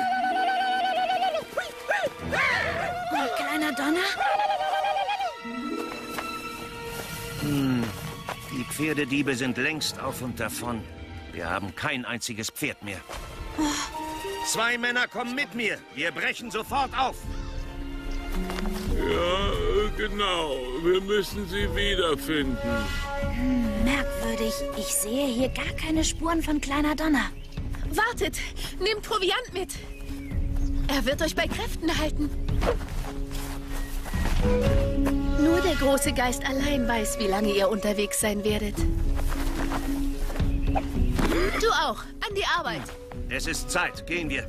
Speaker 5: Oh, kleiner Donner?
Speaker 8: Die Pferdediebe sind längst auf und davon. Wir haben kein einziges Pferd mehr.
Speaker 5: Oh.
Speaker 8: 2 Männer kommen mit mir. Wir brechen sofort auf.
Speaker 17: Ja, genau. Wir müssen sie wiederfinden.
Speaker 5: Merkwürdig. Ich sehe hier gar keine Spuren von kleiner Donner.
Speaker 10: Wartet! Nehmt Proviant mit! Er wird euch bei Kräften halten. Nur der große Geist allein weiß, wie lange ihr unterwegs sein werdet. Du auch. An die Arbeit.
Speaker 8: Es ist Zeit. Gehen wir.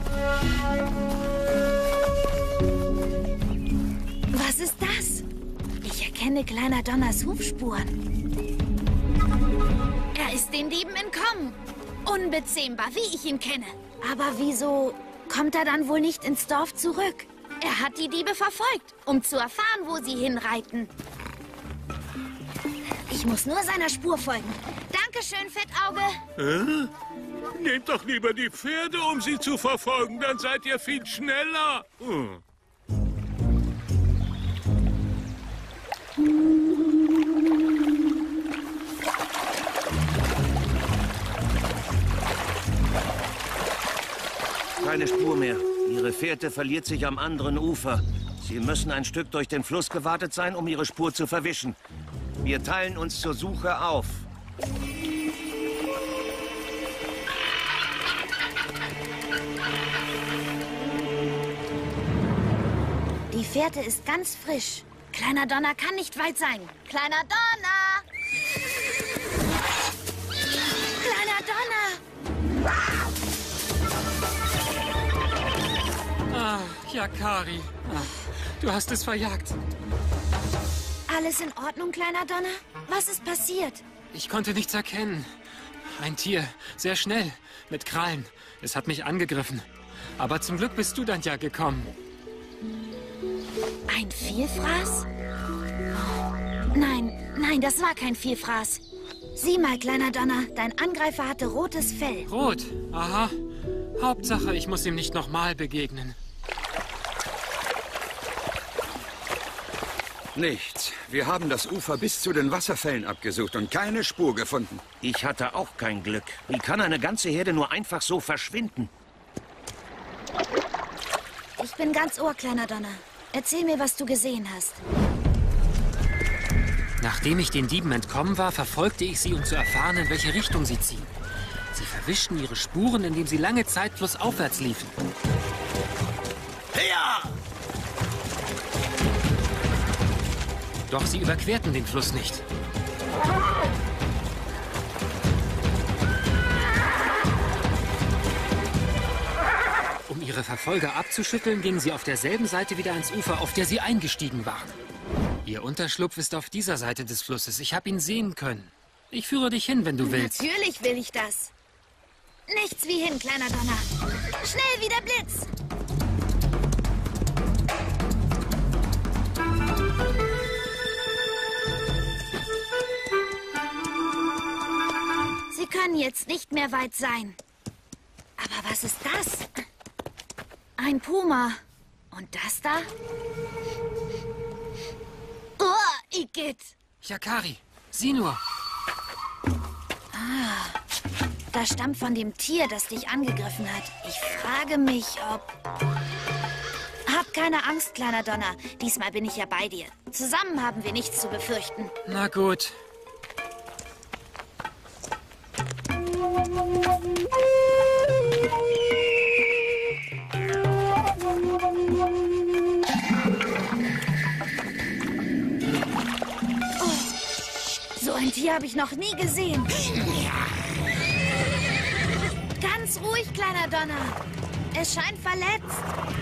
Speaker 5: Was ist das? Ich erkenne kleiner Donners Hufspuren. Er ist den Dieben entkommen. Unbezähmbar, wie ich ihn kenne. Aber wieso kommt er dann wohl nicht ins Dorf zurück? Er hat die Diebe verfolgt, um zu erfahren, wo sie hinreiten. Ich muss nur seiner Spur folgen. Dankeschön, Fettauge.
Speaker 17: Nehmt doch lieber die Pferde, um sie zu verfolgen, dann seid ihr viel schneller.
Speaker 8: Keine Spur mehr. Ihre Fährte verliert sich am anderen Ufer. Sie müssen ein Stück durch den Fluss gewartet sein, um ihre Spur zu verwischen. Wir teilen uns zur Suche auf.
Speaker 5: Die Fährte ist ganz frisch. Kleiner Donner kann nicht weit sein. Kleiner Donner! Kleiner Donner!
Speaker 4: Ah, Yakari. Du hast es verjagt.
Speaker 5: Alles in Ordnung, kleiner Donner? Was ist passiert?
Speaker 4: Ich konnte nichts erkennen. Ein Tier, sehr schnell, mit Krallen. Es hat mich angegriffen. Aber zum Glück bist du dann ja gekommen.
Speaker 5: Ein Vielfraß? Nein, das war kein Vielfraß. Sieh mal, kleiner Donner, dein Angreifer hatte rotes Fell.
Speaker 4: Rot? Aha. Hauptsache, ich muss ihm nicht nochmal begegnen.
Speaker 1: Nichts. Wir haben das Ufer bis zu den Wasserfällen abgesucht und keine Spur gefunden.
Speaker 8: Ich hatte auch kein Glück. Wie kann eine ganze Herde nur einfach so verschwinden?
Speaker 5: Ich bin ganz Ohr, kleiner Donner. Erzähl mir, was du gesehen hast.
Speaker 4: Nachdem ich den Dieben entkommen war, verfolgte ich sie, um zu erfahren, in welche Richtung sie ziehen. Sie verwischten ihre Spuren, indem sie lange Zeit flussaufwärts liefen.
Speaker 9: Ja!
Speaker 4: Doch sie überquerten den Fluss nicht. Um ihre Verfolger abzuschütteln, gingen sie auf derselben Seite wieder ans Ufer, auf der sie eingestiegen waren. Ihr Unterschlupf ist auf dieser Seite des Flusses. Ich habe ihn sehen können. Ich führe dich hin, wenn du willst.
Speaker 5: Natürlich will ich das. Nichts wie hin, kleiner Donner. Schnell wie der Blitz. Sie können jetzt nicht mehr weit sein. Aber was ist das? Ein Puma. Und das da? Oh, Igitt.
Speaker 4: Yakari, sieh nur.
Speaker 5: Das stammt von dem Tier, das dich angegriffen hat. Ich frage mich, ob... Hab keine Angst, kleiner Donner. Diesmal bin ich ja bei dir. Zusammen haben wir nichts zu befürchten.
Speaker 4: Na gut.
Speaker 5: So ein Tier habe ich noch nie gesehen. Ganz ruhig, kleiner Donner. Es scheint verletzt.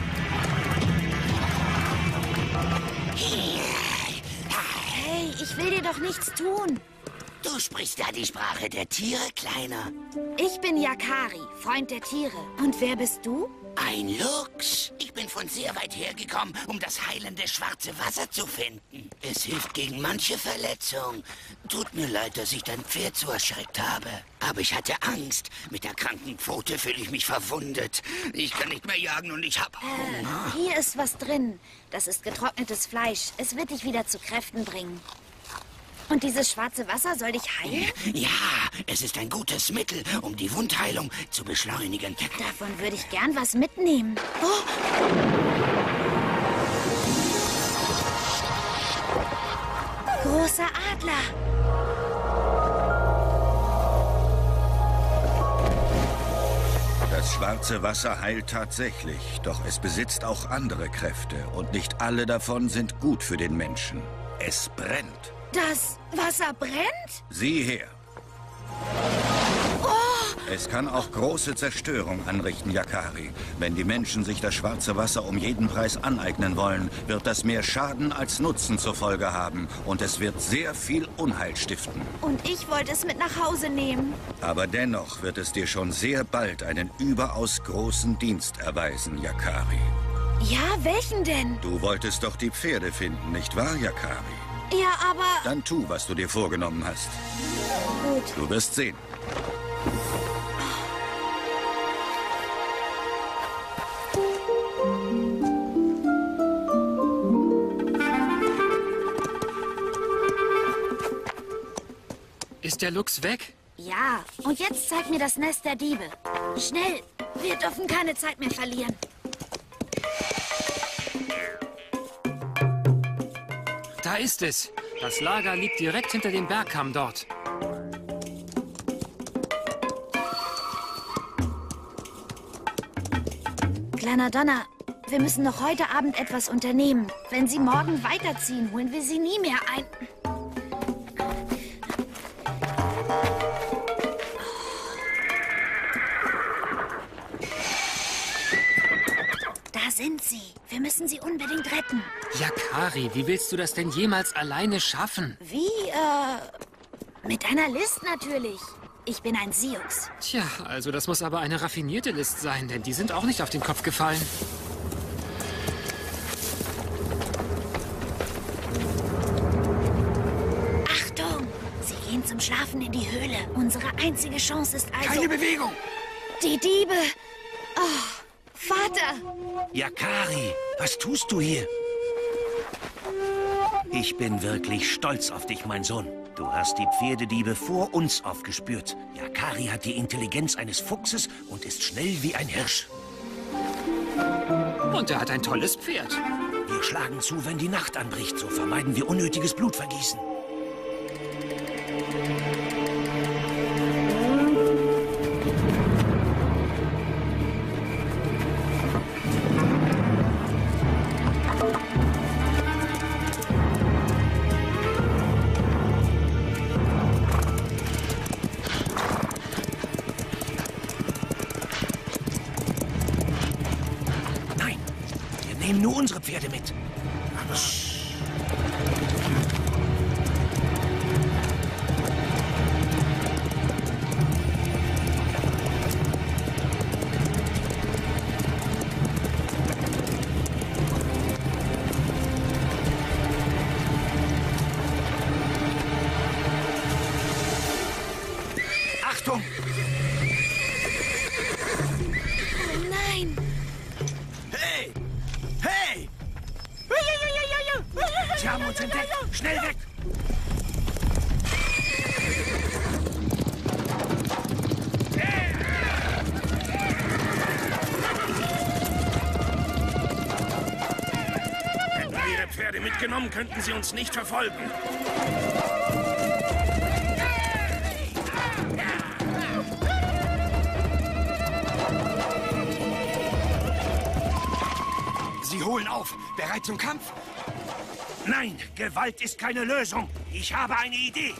Speaker 5: Hey, ich will dir doch nichts tun.
Speaker 9: Du sprichst ja die Sprache der Tiere, Kleiner.
Speaker 5: Ich bin Yakari, Freund der Tiere. Und wer bist du?
Speaker 9: Ein Luchs. Ich bin von sehr weit hergekommen, um das heilende schwarze Wasser zu finden. Es hilft gegen manche Verletzung. Tut mir leid, dass ich dein Pferd so erschreckt habe. Aber ich hatte Angst. Mit der kranken Pfote fühle ich mich verwundet. Ich kann nicht mehr jagen und ich habe Hunger.
Speaker 5: Hier ist was drin. Das ist getrocknetes Fleisch. Es wird dich wieder zu Kräften bringen. Und dieses schwarze Wasser soll dich heilen?
Speaker 9: Ja, es ist ein gutes Mittel, um die Wundheilung zu beschleunigen.
Speaker 5: Davon würde ich gern was mitnehmen. Oh. Großer Adler.
Speaker 1: Das schwarze Wasser heilt tatsächlich, doch es besitzt auch andere Kräfte und nicht alle davon sind gut für den Menschen. Es brennt.
Speaker 5: Das Wasser brennt?
Speaker 1: Sieh her.
Speaker 5: Oh!
Speaker 1: Es kann auch große Zerstörung anrichten, Yakari. Wenn die Menschen sich das schwarze Wasser um jeden Preis aneignen wollen, wird das mehr Schaden als Nutzen zur Folge haben. Und es wird sehr viel Unheil stiften.
Speaker 5: Und ich wollte es mit nach Hause nehmen.
Speaker 1: Aber dennoch wird es dir schon sehr bald einen überaus großen Dienst erweisen, Yakari.
Speaker 5: Ja, welchen denn?
Speaker 1: Du wolltest doch die Pferde finden, nicht wahr, Yakari?
Speaker 5: Ja, aber...
Speaker 1: Dann tu, was du dir vorgenommen hast.
Speaker 5: Gut.
Speaker 1: Du wirst sehen.
Speaker 4: Ist der Luchs weg?
Speaker 5: Ja, und jetzt zeig mir das Nest der Diebe. Schnell, wir dürfen keine Zeit mehr verlieren.
Speaker 4: Da ist es. Das Lager liegt direkt hinter dem Bergkamm dort.
Speaker 5: Kleiner Donner, wir müssen noch heute Abend etwas unternehmen. Wenn Sie morgen weiterziehen, holen wir Sie nie mehr ein. Da sind sie. Wir müssen sie unbedingt retten.
Speaker 4: Yakari, wie willst du das denn jemals alleine schaffen?
Speaker 5: Wie, mit einer List natürlich. Ich bin ein Sioux.
Speaker 4: Tja, also das muss aber eine raffinierte List sein, denn die sind auch nicht auf den Kopf gefallen.
Speaker 5: Achtung! Sie gehen zum Schlafen in die Höhle. Unsere einzige Chance ist also...
Speaker 8: Keine Bewegung!
Speaker 5: Die Diebe! Oh, Vater!
Speaker 8: Yakari, was tust du hier? Ich bin wirklich stolz auf dich, mein Sohn. Du hast die Pferdediebe vor uns aufgespürt. Yakari hat die Intelligenz eines Fuchses und ist schnell wie ein Hirsch.
Speaker 4: Und er hat ein tolles Pferd.
Speaker 8: Wir schlagen zu, wenn die Nacht anbricht. So vermeiden wir unnötiges Blutvergießen. Nehmen nur unsere Pferde mit. Aber Achtung!
Speaker 5: Oh nein!
Speaker 8: Hey! Hey! Sie haben uns entdeckt! Schnell weg!
Speaker 14: Hätten wir Ihre Pferde mitgenommen, könnten sie uns nicht verfolgen.
Speaker 8: Sie holen auf. Bereit zum Kampf? Nein, Gewalt ist keine Lösung. Ich habe eine Idee.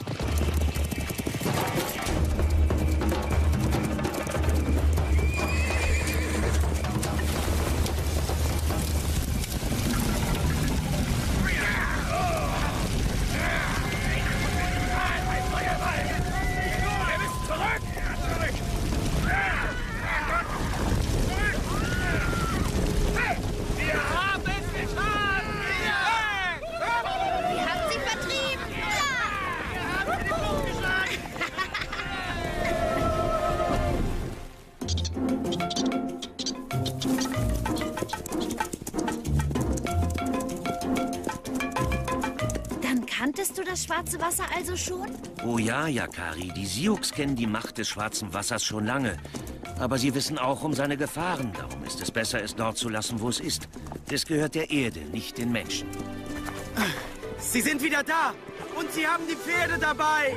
Speaker 5: Kanntest du das schwarze Wasser also schon?
Speaker 8: Oh ja, Yakari. Die Sioux kennen die Macht des schwarzen Wassers schon lange. Aber sie wissen auch um seine Gefahren. Darum ist es besser, es dort zu lassen, wo es ist. Es gehört der Erde, nicht den Menschen.
Speaker 19: Sie sind wieder da. Und sie haben die Pferde dabei.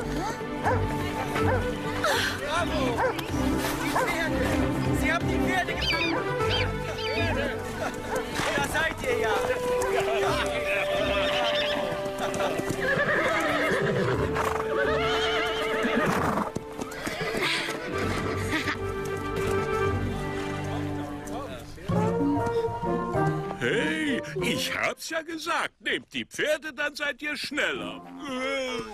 Speaker 19: Bravo! Die Pferde! Sie haben die Pferde gefangen! Da seid ihr ja!
Speaker 17: Hey, ich hab's ja gesagt. Nehmt die Pferde, dann seid ihr schneller.